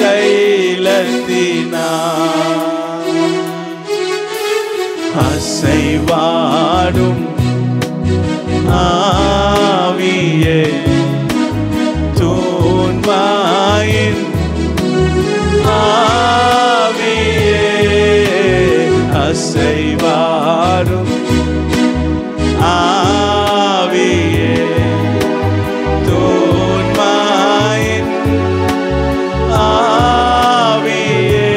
தைலத்தினார் அசைவாடும் ஆவியே தூய்மையின் ஆவியே அசைவாடும் ஆவியே தூய்மையின் ஆவியே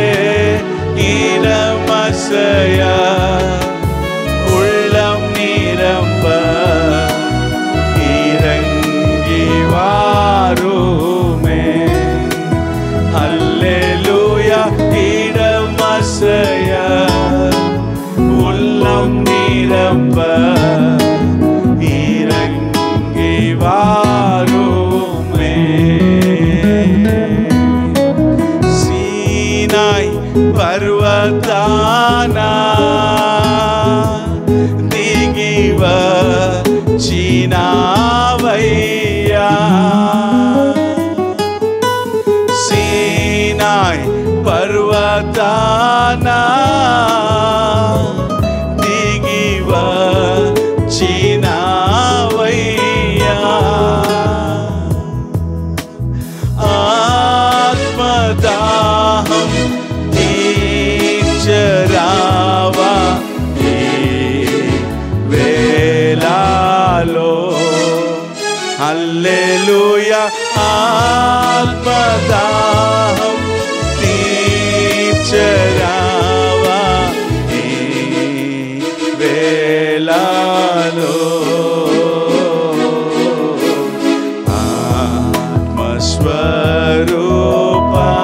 இடமசைய உள்ளம் நிரம்ப இறங்கி வாருமே அல்லேலூயா இடமசைய உள்ளம் நிரம்ப இறங்கி வாருமே சீனாய் பர்வதானா திகிவ சீனாவையா சீனாய் பர்வதானா திகிவ சீனாவையா ஆத்மதாகம் தீச்சராவா வேலாலோ அல்லேலூயா ஆத்மதாகம் தீச்சராவா வேலாலோ ஆத்மஸ்வரூபா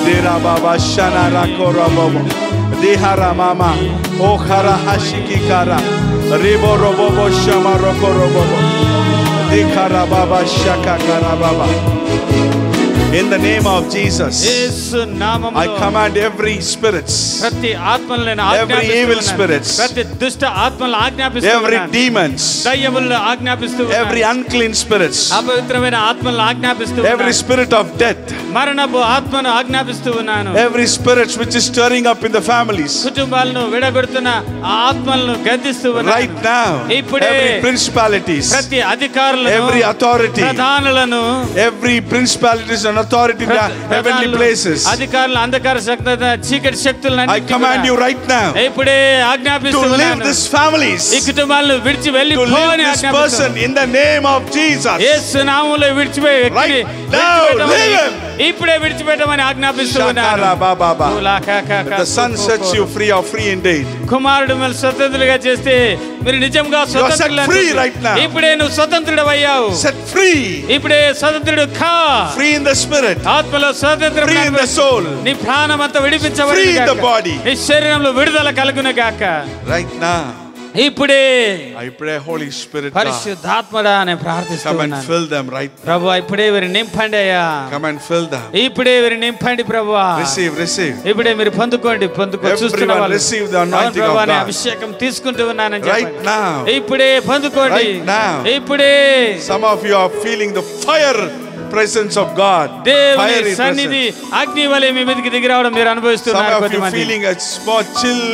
Dera Baba Shana Rakora Bobo. Dehara Mama. Okara Hashiki Kara. Rebo Robobo Shama Rokoro Bobo. Dekara Baba Shaka Kara Baba. In the name of Jesus, యేసు నామములో I command every spirits, ప్రతి ఆత్మలను నేను every ఆజ్ఞాపిస్తున్నాను. evil spirits, ప్రతి దుష్ట ఆత్మలను ఆజ్ఞాపిస్తున్నాను. every demons, దయ్యములను ఆజ్ఞాపిస్తున్నాను. every unclean spirits, అపవిత్రమైన ఆత్మలను ఆజ్ఞాపిస్తున్నాను. every spirit of death, మరణపు ఆత్మను ఆజ్ఞాపిస్తున్నాను. every spirit which is stirring up in the families, కుటుంబాలను విడగొడుతున్న ఆ ఆత్మలను గద్దిస్తున్నాను. right now, ఇప్పుడే every principalities, ప్రతి అధికారులను, every authority, ప్రధానులను, every principalities and authority in the heavenly places, అధికారులు, అంధకార శక్తుల, చీకటి శక్తులను I command you right now ఇప్పుడే to leave ఆజ్ఞాపిస్తున్నాను. these families, ఈ కుటుంబాలను విడిచి to leave వెళ్ళిపోని this person in the name of Jesus. యేసు నామములో విడిచిపోయి వ్యక్తిని Right now, విడిచిపెట్టమని, leave him. ఇప్పుడే విడిచిపెట్టమని ఆజ్ఞాపిస్తున్నాను. Shakara Baba Baba. If the Son sets you free, or free indeed. కుమారుడు మిమ్మల్ని స్వతంత్రులుగా చేస్తే మీరు నిజంగా You are set స్వతంత్రులు. free right now. ఇప్పుడే నువ్వు స్వతంత్రుడు అయ్యావు. Set free, ఇప్పుడే స్వతంత్రుడు కా. free in the spirit, ఆత్మలో స్వతంత్రం, free in the soul, నీ ప్రాణం అంతా free విడిపించబడింది in the గాక. body. నీ శరీరంలో విడుదల కలుగును గాక. Right now. ఇప్పుడే I pray, Holy Spirit, God, పరిశుద్ధాత్మడా నేను come and ప్రార్థిస్తున్నాను. fill them right now. ప్రభువా ఇప్పుడే వీరిని నింపండి అయ్యా. Come and fill them. ఇప్పుడే వీరిని నింపండి ప్రభువా. Receive, receive. ఇప్పుడే మీరు పొందుకోండి, పొందుకో. Everyone చూస్తున్న వాళ్ళు receive the anointing అవును ప్రభువా, of నేను God. అభిషేకం తీసుకుంటూ ఉన్నానని Right చెప్పండి. now. ఇప్పుడే పొందుకోండి. Right now. ఇప్పుడే Some of you are feeling the fire presence of God. దేవుని Fiery సన్నిధి presence. అగ్ని వలె మీ మీదకి దిగి రావడం మీరు Some అనుభవిస్తున్నారు. of you కొద్దిమంది feeling a small chill,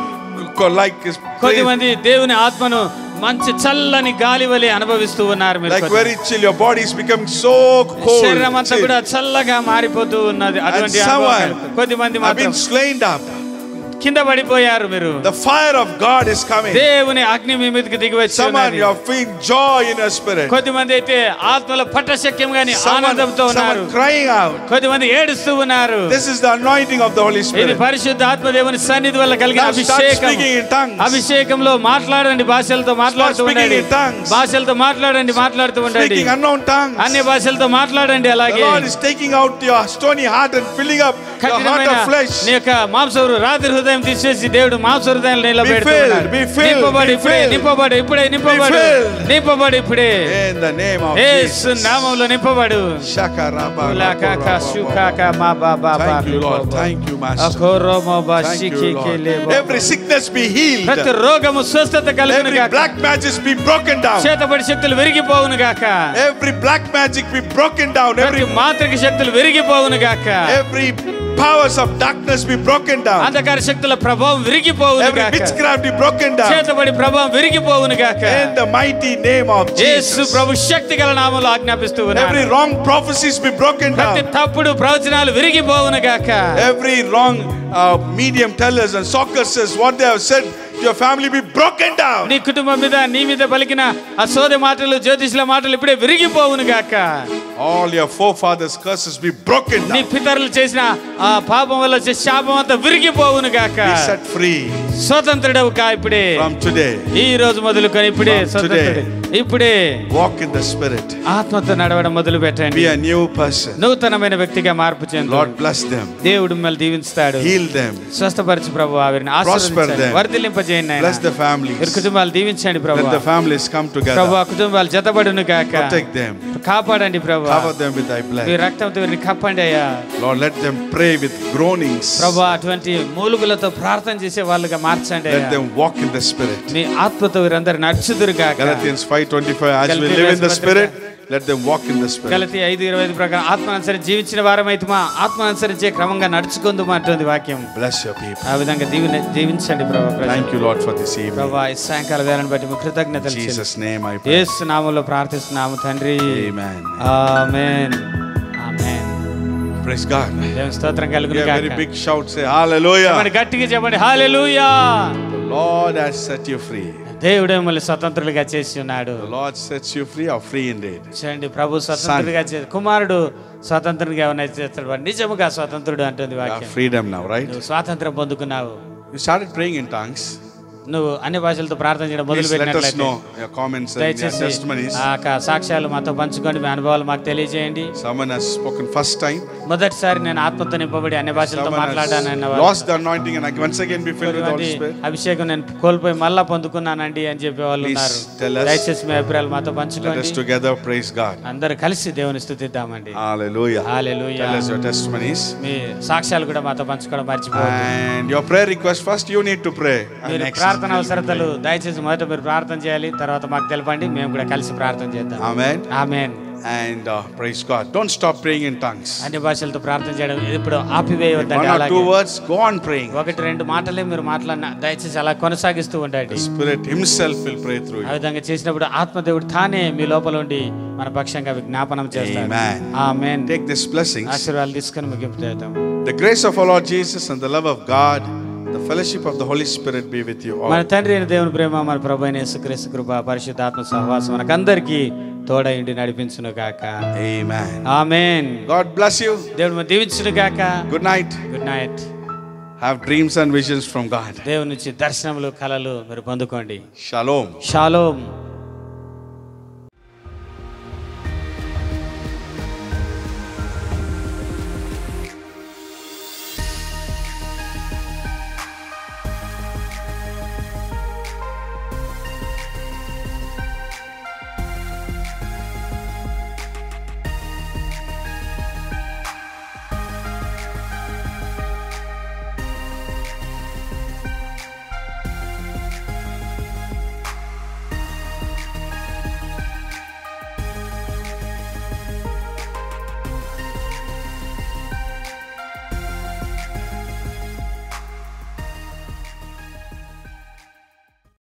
co- like is కొద్దిమంది దేవుని ఆత్మను మంచి చల్లని గాలి వలె అనుభవిస్తూ ఉన్నారు మీరు. like very chill. Your body is becoming so cold. శరీరం అంతా chill. కూడా చల్లగా మారిపోతూ ఉన్నది. And అటువంటి someone కొద్దిమంది have మాత్రం been slain up. కింద పడిపోయారు మీరు. The fire of God is coming. దేవుని అగ్ని మీ మీదకి దిగి వచ్చి Someone, ఉన్నది. you are feeling joy in your spirit. కొద్దిమంది అయితే ఆత్మలో పట్టశక్యం గాని Someone, ఆనందంతో ఉన్నారు. someone crying out. కొద్దిమంది ఏడుస్తూ ఉన్నారు. This is the anointing of the Holy ఇది Spirit. పరిశుద్ధ ఆత్మ దేవుని సన్నిధి వల్ల కలిగిన Now start అభిషేకం. speaking in tongues. అభిషేకంలో మాట్లాడండి, భాషలతో మాట్లాడుతూ speaking ఉండండి. in tongues. భాషలతో మాట్లాడండి, మాట్లాడుతూ ఉండండి. Speaking unknown tongues. అన్ని భాషలతో మాట్లాడండి. The అలాగే Lord is taking out your stony heart and filling up your heart కఠినమైన of flesh. నీ యొక్క మాంసపు రాత్రి హృదయం తీసేసి దేవుడు మాంస హృదయం Be నిలబెడుతున్నాడు. filled, be filled, నింపబడి be ఇప్పుడే, filled. నింపబడి ఇప్పుడే, నింపబడు, filled. నింపబడి ఇప్పుడే. In the name of Yesu Jesus. నామములో నింపబడు. Shakaraba. ఉలాకాక శుకాక మా బాబా Thank you, Lord. Thank you, Master. అఖోరోమో Thank you, బాషికి Lord. లేబో. Every sickness be healed. ప్రతి రోగము స్వస్థత కలుగును Every గాక. black magic be broken down. చేతబడి శక్తులు విరిగిపోవును గాక. Every black magic be broken down. ప్రతి Every మాంత్రిక శక్తులు విరిగిపోవును గాక. every powers of darkness be broken down. అంధకార శక్తుల ప్రభావం విరిగిపోవును Every గాక. witchcraft be broken down. చేతబడి ప్రభావం విరిగిపోవును గాక. In the mighty name of Yesu Jesus. ప్రభు శక్తి గల నామములో ఆజ్ఞాపిస్తూ ఉన్నాను. Every wrong prophecies be broken ప్రతి down. తప్పుడు ప్రవచనాలు విరిగిపోవును గాక. Every wrong uh, medium tellers and sockers, what they have said to your family be broken down. నీ కుటుంబం మీద, నీ మీద పలికిన ఆ సోదె మాటలు, జ్యోతిష్ల మాటలు ఇప్పుడే విరిగిపోవును గాక. All your forefathers' curses be broken నీ down. పితరులు చేసిన ఆ పాపం వల్ల వచ్చే శాపం అంతా విరిగిపోవును గాక. Be set free స్వతంత్రుడవు కా ఇప్పుడే. from today. ఈ రోజు మొదలుకొని ఇప్పుడే From స్వతంత్రుడు. ఇప్పుడే Walk in the Spirit. ఆత్మతో నడవడం మొదలు పెట్టండి. Be a new person. నూతనమైన వ్యక్తిగా మార్పు చెందు. Lord bless them. దేవుడు మిమ్మల్ని దీవిస్తాడు. Heal them. స్వస్థపరచు ప్రభు, వారిని Prosper ఆశీర్వదించండి, them. వర్ధిల్లింపజేయండి నాయనా. Bless the families. వీరి కుటుంబాలు దీవించండి ప్రభు. Let the families come Prabhu together. ఆ కుటుంబాలు జతబడును గాక. Protect them. కాపాడండి ప్రభు. Cover them with thy me blood. రక్తంతో వీరిని కప్పండి అయ్యా. Lord, let them pray with groanings. ప్రభు అటువంటి మూలుగులతో ప్రార్థన చేసే వాళ్ళుగా మార్చండి Let అయ్యా. them walk in the Spirit. మీ ఆత్మతో వీరందరూ నడుచుదురు గాక. Galatians five twenty-five, as we live in the Spirit, let them walk in the Spirit. గలతీ ఐదు ఇరవై ఐదు ప్రకారం ఆత్మ అనుసరించి జీవించిన వారమైతే మా ఆత్మ అనుసరించే క్రమంగా నడుచుకుందాం అంటుంది వాక్యం. Bless your people. ఆ విధంగా దీవెన దీవించండి ప్రభు. Thank you, Lord, for this evening. ప్రభు ఈ సాయంకాల వేళను బట్టి మీ In కృతజ్ఞతలు చెల్లిస్తున్నాము. Jesus' name I pray. యేసు నామములో ప్రార్థిస్తున్నాము తండ్రి. Amen. ఆమేన్. ఆమేన్. Praise God. దేవుని స్తోత్రం కలుగును Give a very గాక. big shout. Say hallelujah. చెప్పండి, గట్టిగా చెప్పండి హల్లెలూయా. The Lord has set you free. దేవుడు మిమ్మల్ని స్వతంత్రులుగా చేసి ఉన్నాడు. The Lord sets you free or free indeed. చూడండి, ప్రభు స్వతంత్రుడిగా చేసి, కుమారుడు స్వతంత్రుడిగా ఎవరైనా చేస్తాడు వాడు నిజముగా స్వతంత్రుడు అంటుంది You have వాక్యం. freedom now, right? నువ్వు స్వాతంత్రం పొందుకున్నావు. You started praying in tongues. నువ్వు అన్ని భాషలతో ప్రార్థన చేయడం మొదలు Please let us పెట్టినట్లయితే know your comments and your దయచేసి testimonies. ఆ యొక్క సాక్ష్యాలు మాతో పంచుకోండి, మీ అనుభవాలు మాకు తెలియజేయండి. Someone has spoken first time. మొదటిసారి నేను ఆత్మతో నింపబడి అన్ని భాషలతో Someone మాట్లాడాను అన్న has వారు, lost the anointing and once again be filled with the Holy Spirit. అభిషేకం నేను కోల్పోయి మళ్ళా పొందుకున్నానండి అని చెప్పే వాళ్ళు Please ఉన్నారు. tell us. దయచేసి మీ అభిప్రాయాలు మాతో Let పంచుకోండి. us together praise God. అందరూ కలిసి దేవుని స్తుతిద్దామండి. Hallelujah. Hallelujah. Tell us your testimonies. మీ సాక్ష్యాలు కూడా మాతో పంచుకోవడం మర్చిపోవద్దు. And your prayer request, first you need to pray. And మీరు next ప్రార్థన we'll అవసరతలు pray. దయచేసి మొదట మీరు ప్రార్థన చేయాలి, తర్వాత మాకు తెలపండి, మేము కూడా కలిసి ప్రార్థన చేద్దాం. Amen. Amen. And uh, praise God. Don't stop praying in tongues. అన్ని భాషలతో ప్రార్థన చేయడం ఇప్పుడు ఆపివేయవద్దండి. One or అలాగే two words, go on praying. ఒకటి రెండు మాటలే మీరు మాట్లాడిన దయచేసి అలా కొనసాగిస్తూ ఉండండి. The Spirit Himself will pray through ఆ you. విధంగా చేసినప్పుడు ఆత్మదేవుడు తానే మీ లోపల ఉండి మన పక్షంగా విజ్ఞాపనం చేస్తాడు. Amen. Amen. Take these blessings. ఆశీర్వాదాలు తీసుకొని ముగింపు చేద్దాం. The grace of our Lord Jesus and the love of God, the fellowship of the Holy Spirit be with you మన all. తండ్రి అయిన దేవుని ప్రేమ, మన ప్రభు అయిన యేసుక్రీస్తు కృప, పరిశుద్ధాత్మ సహవాసం మనకందరికీ తోడైండి నడిపించును గాక. Amen. Amen. God bless you. దేవుడు మనం దీవించును గాక. Good night. Good night. Have dreams and visions from God. దేవుని నుంచి దర్శనములు, కలలు మీరు పొందుకోండి. Shalom. షాలోమ్.